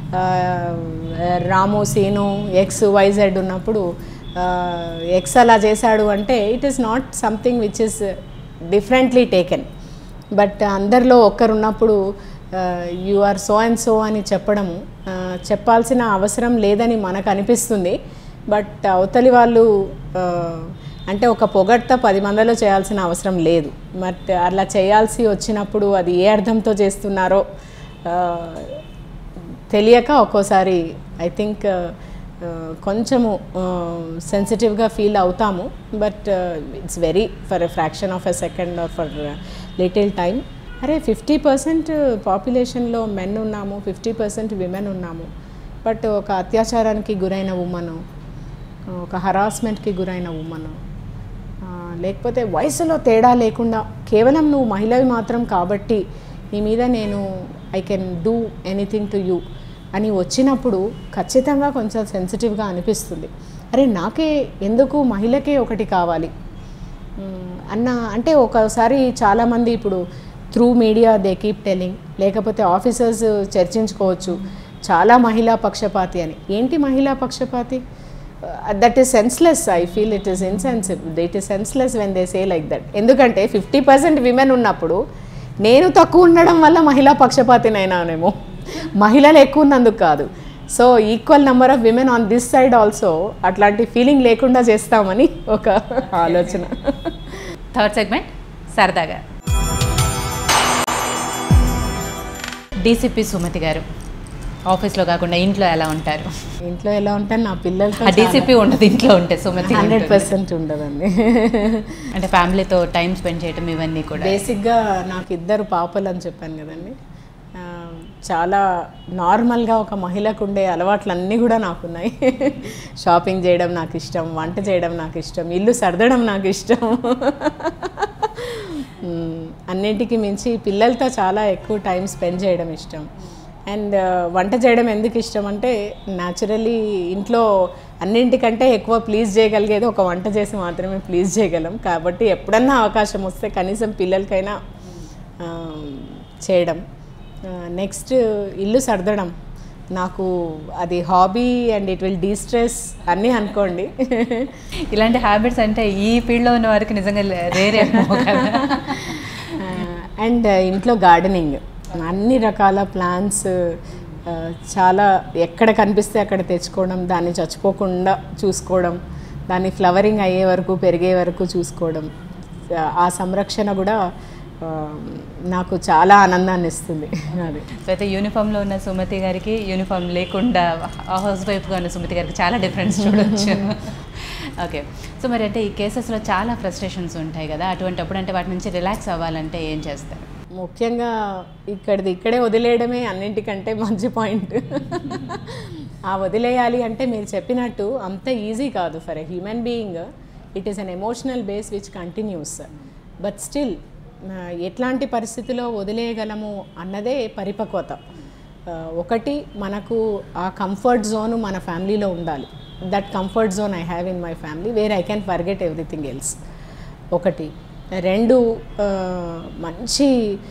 రాము సీను ఎక్స్ వైజెడ్ ఉన్నప్పుడు ఎక్స్ అలా చేశాడు అంటే it is not something which is differently taken. But అందరిలో ఒక్కరున్నప్పుడు you are so and so అని చెప్పడము చెప్పాల్సిన అవసరం లేదని మనకు అనిపిస్తుంది. బట్ అవతలి వాళ్ళు అంటే ఒక పొగడ్త పది మందిలో చేయాల్సిన అవసరం లేదు. బట్ అలా చేయాల్సి వచ్చినప్పుడు అది ఏ అర్థంతో చేస్తున్నారో తెలియక ఒక్కోసారి ఐ థింక్ కొంచెము సెన్సిటివ్గా ఫీల్ అవుతాము. But it's very for a fraction of a second or for little time. అరే ఫిఫ్టీ పర్సెంట్ పాపులేషన్లో మెన్ ఉన్నాము, ఫిఫ్టీ పర్సెంట్ విమెన్ ఉన్నాము. బట్ ఒక అత్యాచారానికి గురైన ఉమ్మను, ఒక హరాస్మెంట్కి గురైన ఉమ్మను, లేకపోతే వయసులో తేడా లేకుండా కేవలం నువ్వు మహిళవి మాత్రం కాబట్టి నీ మీద నేను I can do anything to you అని వచ్చినప్పుడు ఖచ్చితంగా కొంచెం సెన్సిటివ్గా అనిపిస్తుంది. అరే నాకే ఎందుకు మహిళకే ఒకటి కావాలి అన్న, అంటే ఒకసారి చాలామంది ఇప్పుడు through media they keep telling, లేకపోతే ఆఫీసర్స్ చర్చించుకోవచ్చు చాలా మహిళా పక్షపాతి అని. ఏంటి మహిళా పక్షపాతి? That is senseless. I feel it is insensible. It is senseless when they say like that. ఎందుకంటే ఫిఫ్టీ పర్సెంట్ విమెన్ ఉన్నప్పుడు నేను తక్కువ ఉండడం వల్ల మహిళా పక్షపాతినైనానేమో, మహిళలు ఎక్కువ ఉన్నందుకు కాదు. So equal number of women on this side also అట్లాంటి ఫీలింగ్ లేకుండా చేస్తామని ఒక ఆలోచన. థర్డ్ సెగ్మెంట్ సరదాగా. డీసీపీ సుమతి గారు ఆఫీస్లో కాకుండా ఇంట్లో ఎలా ఉంటారు? ఇంట్లో ఎలా ఉంటాను నా పిల్లలతో. డీసీపీ ఉండదు ఇంట్లో ఉంటే, సుమతి హండ్రెడ్ పర్సెంట్ ఉండదండి. అంటే ఫ్యామిలీతో టైం స్పెండ్ చేయడం ఇవన్నీ కూడా. బేసిక్గా నాకు ఇద్దరు పాపలు అని చెప్పాను కదండి. చాలా నార్మల్గా ఒక మహిళకు ఉండే అలవాట్లన్నీ కూడా నాకున్నాయి. షాపింగ్ చేయడం నాకు ఇష్టం, వంట చేయడం నాకు ఇష్టం, ఇల్లు సర్దడం నాకు ఇష్టం. అన్నింటికి మించి పిల్లలతో చాలా ఎక్కువ టైం స్పెండ్ చేయడం ఇష్టం. అండ్ వంట చేయడం ఎందుకు ఇష్టం అంటే న్యాచురల్లీ ఇంట్లో అన్నింటికంటే ఎక్కువ ప్లీజ్ చేయగలిగేది ఒక వంట చేసి మాత్రమే ప్లీజ్ చేయగలం. కాబట్టి ఎప్పుడన్నా అవకాశం వస్తే కనీసం పిల్లలకైనా చేయడం. నెక్స్ట్ ఇల్లు సర్దడం నాకు అది hobby and it will destress అన్నీ అనుకోండి. ఇలాంటి హ్యాబిట్స్ అంటే ఈ ఫీల్డ్లో ఉన్న వారికి నిజంగా రేరే. అండ్ ఇంట్లో గార్డెనింగ్, అన్ని రకాల ప్లాంట్స్ చాలా ఎక్కడ కనిపిస్తే అక్కడ తెచ్చుకోవడం, దాన్ని చచ్చిపోకుండా చూసుకోవడం, దాన్ని ఫ్లవరింగ్ అయ్యే వరకు పెరిగే వరకు చూసుకోవడం, ఆ సంరక్షణ కూడా నాకు చాలా ఆనందాన్ని ఇస్తుంది. అది సో అయితే యూనిఫామ్లో ఉన్న సుమతి గారికి యూనిఫామ్ లేకుండా హౌస్ వైఫ్గా ఉన్న సుమతి గారికి చాలా డిఫరెన్స్ చూడవచ్చు. ఓకే, సో మరి అంటే ఈ కేసెస్లో చాలా ఫ్రస్ట్రేషన్స్ ఉంటాయి కదా, అటువంటిప్పుడు అంటే వాటి నుంచి రిలాక్స్ అవ్వాలంటే ఏం చేస్తారు? ముఖ్యంగా ఇక్కడిది ఇక్కడే వదిలేయడమే అన్నింటికంటే మంచి పాయింట్. ఆ వదిలేయాలి అంటే మీరు చెప్పినట్టు అంత ఈజీ కాదు. For a human being it is an emotional base which continues. But still ఎట్లాంటి పరిస్థితిలో వదిలేయగలము అన్నదే పరిపక్వత. ఒకటి మనకు ఆ కంఫర్ట్ జోను మన ఫ్యామిలీలో ఉండాలి. That comfort zone I have in my family where I can forget everything else. ఒకటి. రెండు, మంచి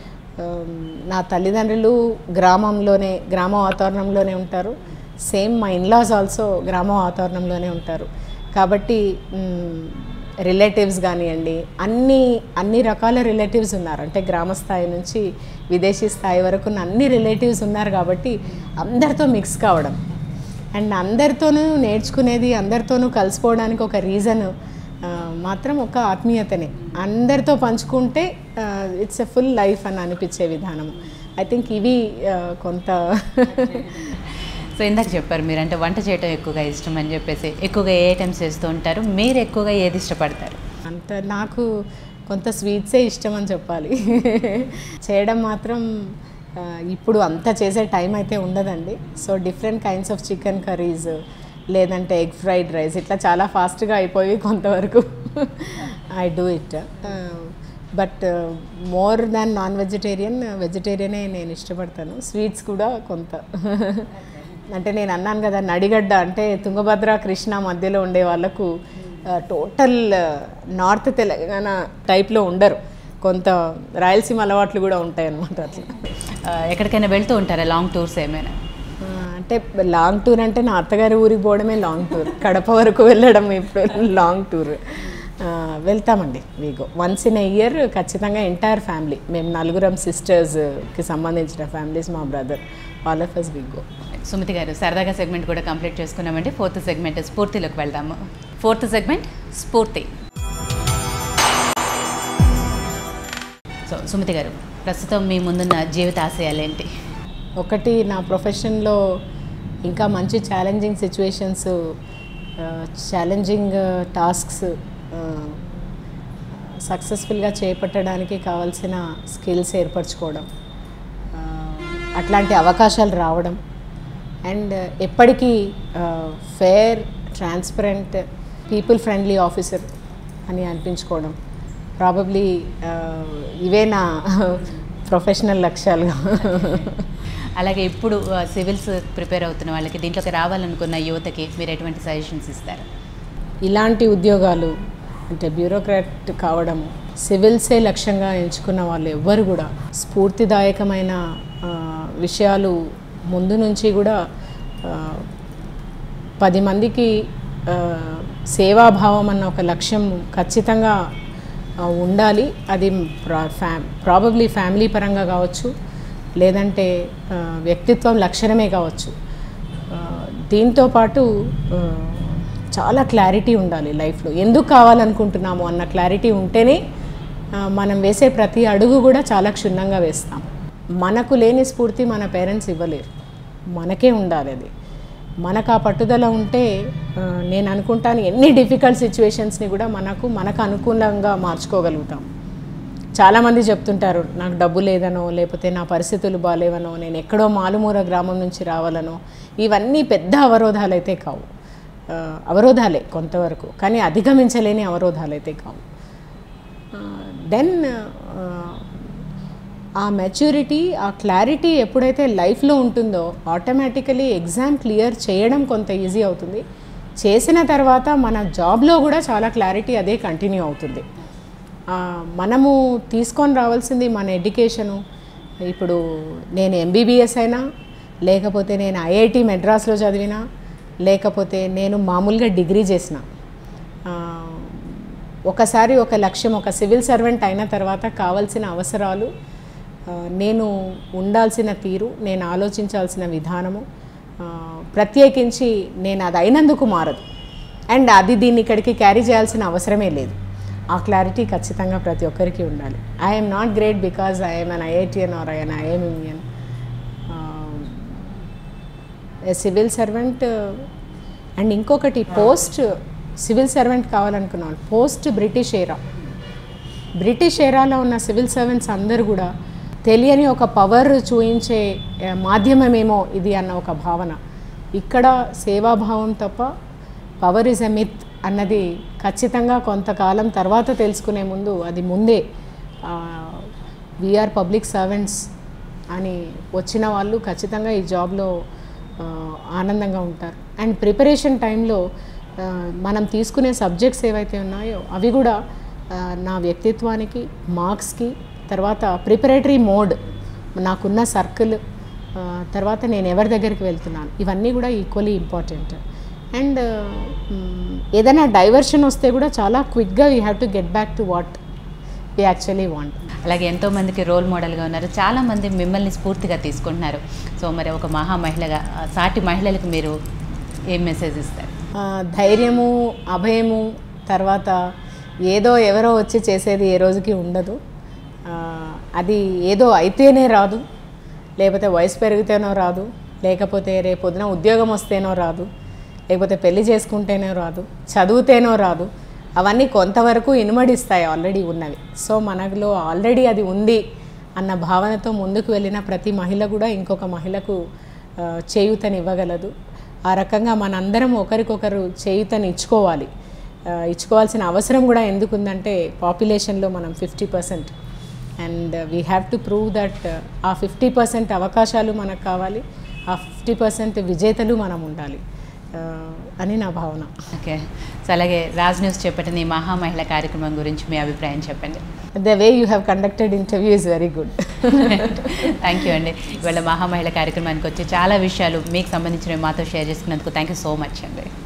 నా తల్లిదండ్రులు గ్రామంలోనే గ్రామ వాతావరణంలోనే ఉంటారు. సేమ్ మై ఇన్లాస్ ఆల్సో గ్రామ వాతావరణంలోనే ఉంటారు. కాబట్టి రిలేటివ్స్ కానివ్వండి, అన్ని అన్ని రకాల రిలేటివ్స్ ఉన్నారు. అంటే గ్రామ స్థాయి నుంచి విదేశీ స్థాయి వరకు అన్ని రిలేటివ్స్ ఉన్నారు. కాబట్టి అందరితో మిక్స్ కావడం అండ్ అందరితోనూ నేర్చుకునేది, అందరితోనూ కలిసిపోవడానికి ఒక రీజన్ మాత్రం ఒక ఆత్మీయతనే. అందరితో పంచుకుంటే ఇట్స్ ఎ ఫుల్ లైఫ్ అని అనిపించే విధానం. ఐ థింక్ ఇవి కొంత. సో ఇందాక చెప్పారు మీరు అంటే వంట చేయడం ఎక్కువగా ఇష్టం అని చెప్పేసి, ఎక్కువగా ఏ ఐటమ్స్ చేస్తూ ఉంటారు? మీరు ఎక్కువగా ఏది ఇష్టపడతారు? అంత నాకు కొంత స్వీట్సే ఇష్టం అని చెప్పాలి. చేయడం మాత్రం ఇప్పుడు అంత చేసే టైం అయితే ఉండదండి. So different kinds of chicken curries, లేదంటే ఎగ్ ఫ్రైడ్ రైస్, ఇట్లా చాలా ఫాస్ట్గా అయిపోయి కొంతవరకు I do it. But more than non vegetarian, వెజిటేరియనే నేను ఇష్టపడతాను. స్వీట్స్ కూడా కొంత. అంటే నేను అన్నాను కదా, నడిగడ్డ అంటే తుంగభద్ర కృష్ణ మధ్యలో ఉండే వాళ్ళకు టోటల్ నార్త్ తెలంగాణ టైప్లో ఉండరు. కొంత రాయలసీమ అలవాట్లు కూడా ఉంటాయి అన్నమాట. అట్లా ఎక్కడికైనా వెళ్తూ ఉంటారా లాంగ్ టూర్స్ ఏమైనా? అంటే లాంగ్ టూర్ అంటే నా అత్తగారి ఊరికి పోవడమే లాంగ్ టూర్. కడప వరకు వెళ్ళడం ఇప్పుడు లాంగ్ టూర్. వెళ్తామండి. We go once in a year ఖచ్చితంగా ఎంటైర్ ఫ్యామిలీ, మేము నలుగురం సిస్టర్స్కి సంబంధించిన ఫ్యామిలీస్, మా brother, all of us we go. Sumathi గారు, సరదాగా సెగ్మెంట్ కూడా కంప్లీట్ చేసుకున్నామండి. ఫోర్త్ సెగ్మెంట్ స్ఫూర్తిలోకి వెళ్దాము. ఫోర్త్ సెగ్మెంట్ స్ఫూర్తి. సో సుమతి గారు, ప్రస్తుతం మీ ముందున్న జీవిత ఆశయాలు ఏంటి? ఒకటి, నా ప్రొఫెషన్లో ఇంకా మంచి ఛాలెంజింగ్ సిచ్యువేషన్స్, ఛాలెంజింగ్ టాస్క్స్ సక్సెస్ఫుల్గా చేపట్టడానికి కావాల్సిన స్కిల్స్ ఏర్పరచుకోవడం, అట్లాంటి అవకాశాలు రావడం, అండ్ ఎప్పటికీ fair, transparent, people friendly officer అని అనిపించుకోవడం. ప్రాబబ్లీ ఇవే నా ప్రొఫెషనల్ లక్ష్యాలుగా. అలాగే ఇప్పుడు సివిల్స్ ప్రిపేర్ అవుతున్న వాళ్ళకి, దీంట్లోకి రావాలనుకున్న యువతకి మీరు ఎటువంటి సజెషన్స్ ఇస్తారు? ఇలాంటి ఉద్యోగాలు అంటే బ్యూరోక్రాట్ కావడం, సివిల్సే లక్ష్యంగా ఎంచుకున్న వాళ్ళు ఎవ్వరు కూడా స్ఫూర్తిదాయకమైన విషయాలు ముందు నుంచి కూడా పది మందికి సేవాభావం అన్న ఒక లక్ష్యం ఖచ్చితంగా ఉండాలి. అది ఫ్యా ప్రాబబ్లీ ఫ్యామిలీ పరంగా కావచ్చు, లేదంటే వ్యక్తిత్వం లక్షణమే కావచ్చు. దీంతోపాటు చాలా క్లారిటీ ఉండాలి లైఫ్లో. ఎందుకు కావాలనుకుంటున్నాము అన్న క్లారిటీ ఉంటేనే మనం వేసే ప్రతి అడుగు కూడా చాలా క్షుణ్ణంగా వేస్తాం. మనకు లేని స్ఫూర్తి మన పేరెంట్స్ ఇవ్వలేరు, మనకే ఉండాలి అది. మనకు ఆ పట్టుదల ఉంటే నేను అనుకుంటాను ఎన్ని డిఫికల్ట్ సిచ్యువేషన్స్ని కూడా మనకు మనకు అనుకూలంగా మార్చుకోగలుగుతాం. చాలామంది చెప్తుంటారు, నాకు డబ్బు లేదనో, లేకపోతే నా పరిస్థితులు బాగాలేవనో, నేను ఎక్కడో మాలుమూర గ్రామం నుంచి రావాలనో. ఇవన్నీ పెద్ద అవరోధాలు అయితే కావు. అవరోధాలే కొంతవరకు, కానీ అధిగమించలేని అవరోధాలు అయితే కావు. దెన్ ఆ మెచ్యూరిటీ, ఆ క్లారిటీ ఎప్పుడైతే లైఫ్లో ఉంటుందో ఆటోమేటికలీ ఎగ్జామ్ క్లియర్ చేయడం కొంత ఈజీ అవుతుంది. చేసిన తర్వాత మన జాబ్లో కూడా చాలా క్లారిటీ అదే కంటిన్యూ అవుతుంది. మనము తీసుకొని రావాల్సింది మన ఎడ్యుకేషను. ఇప్పుడు నేను ఎంబీబీఎస్ అయినా, లేకపోతే నేను ఐఐటి మెడ్రాస్లో చదివినా, లేకపోతే నేను మామూలుగా డిగ్రీ చేసిన, ఒకసారి ఒక లక్ష్యం, ఒక సివిల్ సర్వెంట్ అయిన తర్వాత కావాల్సిన అవసరాలు, నేను ఉండాల్సిన తీరు, నేను ఆలోచించాల్సిన విధానము, ప్రత్యేకించి నేను అది అయినందుకు మారదు. అండ్ అది దీన్ని ఇక్కడికి క్యారీ చేయాల్సిన అవసరమే లేదు. ఆ క్లారిటీ ఖచ్చితంగా ప్రతి ఒక్కరికి ఉండాలి. I'm not great because I'm an IITian or in I'm Indian. A civil servant. And ఇంకొకటి, పోస్ట్ సివిల్ సర్వెంట్ కావాలనుకున్నాను, పోస్ట్ బ్రిటిష్ ఏరా. బ్రిటిష్ ఏరాలో ఉన్న సివిల్ సర్వెంట్స్ అందరూ కూడా తెలియని ఒక పవర్ చూయించే మాధ్యమమేమో ఇది అన్న ఒక భావన. ఇక్కడ సేవాభావం తప్ప పవర్ ఇస్ ఎ మిత్ అన్నది ఖచ్చితంగా కొంతకాలం తర్వాత తెలుసుకునే ముందు అది ముందే వీఆర్ పబ్లిక్ సర్వెంట్స్ అని వచ్చిన వాళ్ళు ఖచ్చితంగా ఈ జాబ్లో ఆనందంగా ఉంటారు. అండ్ ప్రిపరేషన్ టైంలో మనం తీసుకునే సబ్జెక్ట్స్ ఏవైతే ఉన్నాయో అవి కూడా నా వ్యక్తిత్వానికి, మార్క్స్కి, తర్వాత ప్రిపరేటరీ మోడ్, నాకున్న సర్కిల్, తర్వాత నేను ఎవరి దగ్గరికి వెళ్తున్నాను, ఇవన్నీ కూడా ఈక్వల్లీ ఇంపార్టెంట్. అండ్ ఏదైనా డైవర్షన్ వస్తే కూడా చాలా క్విక్గా we have to get back to what we actually want. అలాగే ఎంతోమందికి రోల్ మోడల్గా ఉన్నారు, చాలామంది మిమ్మల్ని స్ఫూర్తిగా తీసుకుంటున్నారు. సో మరి ఒక మహా మహిళగా సాటి మహిళలకు మీరు ఏం మెసేజ్ ఇస్తారు? ధైర్యము, అభయము, తర్వాత ఏదో ఎవరో వచ్చి చేసేది ఏ రోజుకి ఉండదు. అది ఏదో అయితేనే రాదు, లేకపోతే వయసు పెరిగితేనో రాదు, లేకపోతే రేపొద్దున ఉద్యోగం వస్తేనో రాదు, లేకపోతే పెళ్లి చేసుకుంటేనో రాదు, చదివితేనో రాదు. అవన్నీ కొంతవరకు ఇనుమడిస్తాయి ఆల్రెడీ ఉన్నవి. సో మనలో ఆల్రెడీ అది ఉంది అన్న భావనతో ముందుకు వెళ్ళిన ప్రతి మహిళ కూడా ఇంకొక మహిళకు చేయూతని ఇవ్వగలదు. ఆ రకంగా మనందరం ఒకరికొకరు చేయూతని ఇచ్చుకోవాలి. ఇచ్చుకోవాల్సిన అవసరం కూడా ఎందుకుందంటే పాపులేషన్లో మనం fifty percent and we have to prove that ఆ ఫిఫ్టీ పర్సెంట్ అవకాశాలు మనకు కావాలి, ఆ ఫిఫ్టీ పర్సెంట్ విజేతలు మనం ఉండాలి అని నా భావన. ఓకే. సో అలాగే రాజ్ న్యూస్ చేపట్టిన ఈ మహా మహిళ కార్యక్రమం గురించి మీ అభిప్రాయం చెప్పండి. The way you have conducted interview is very good. Thank you అండి. ఇవాళ మహా మహిళ కార్యక్రమానికి వచ్చి చాలా విషయాలు మీకు సంబంధించినవి మాతో షేర్ చేసుకున్నందుకు థ్యాంక్ యూ సో మచ్ అండి.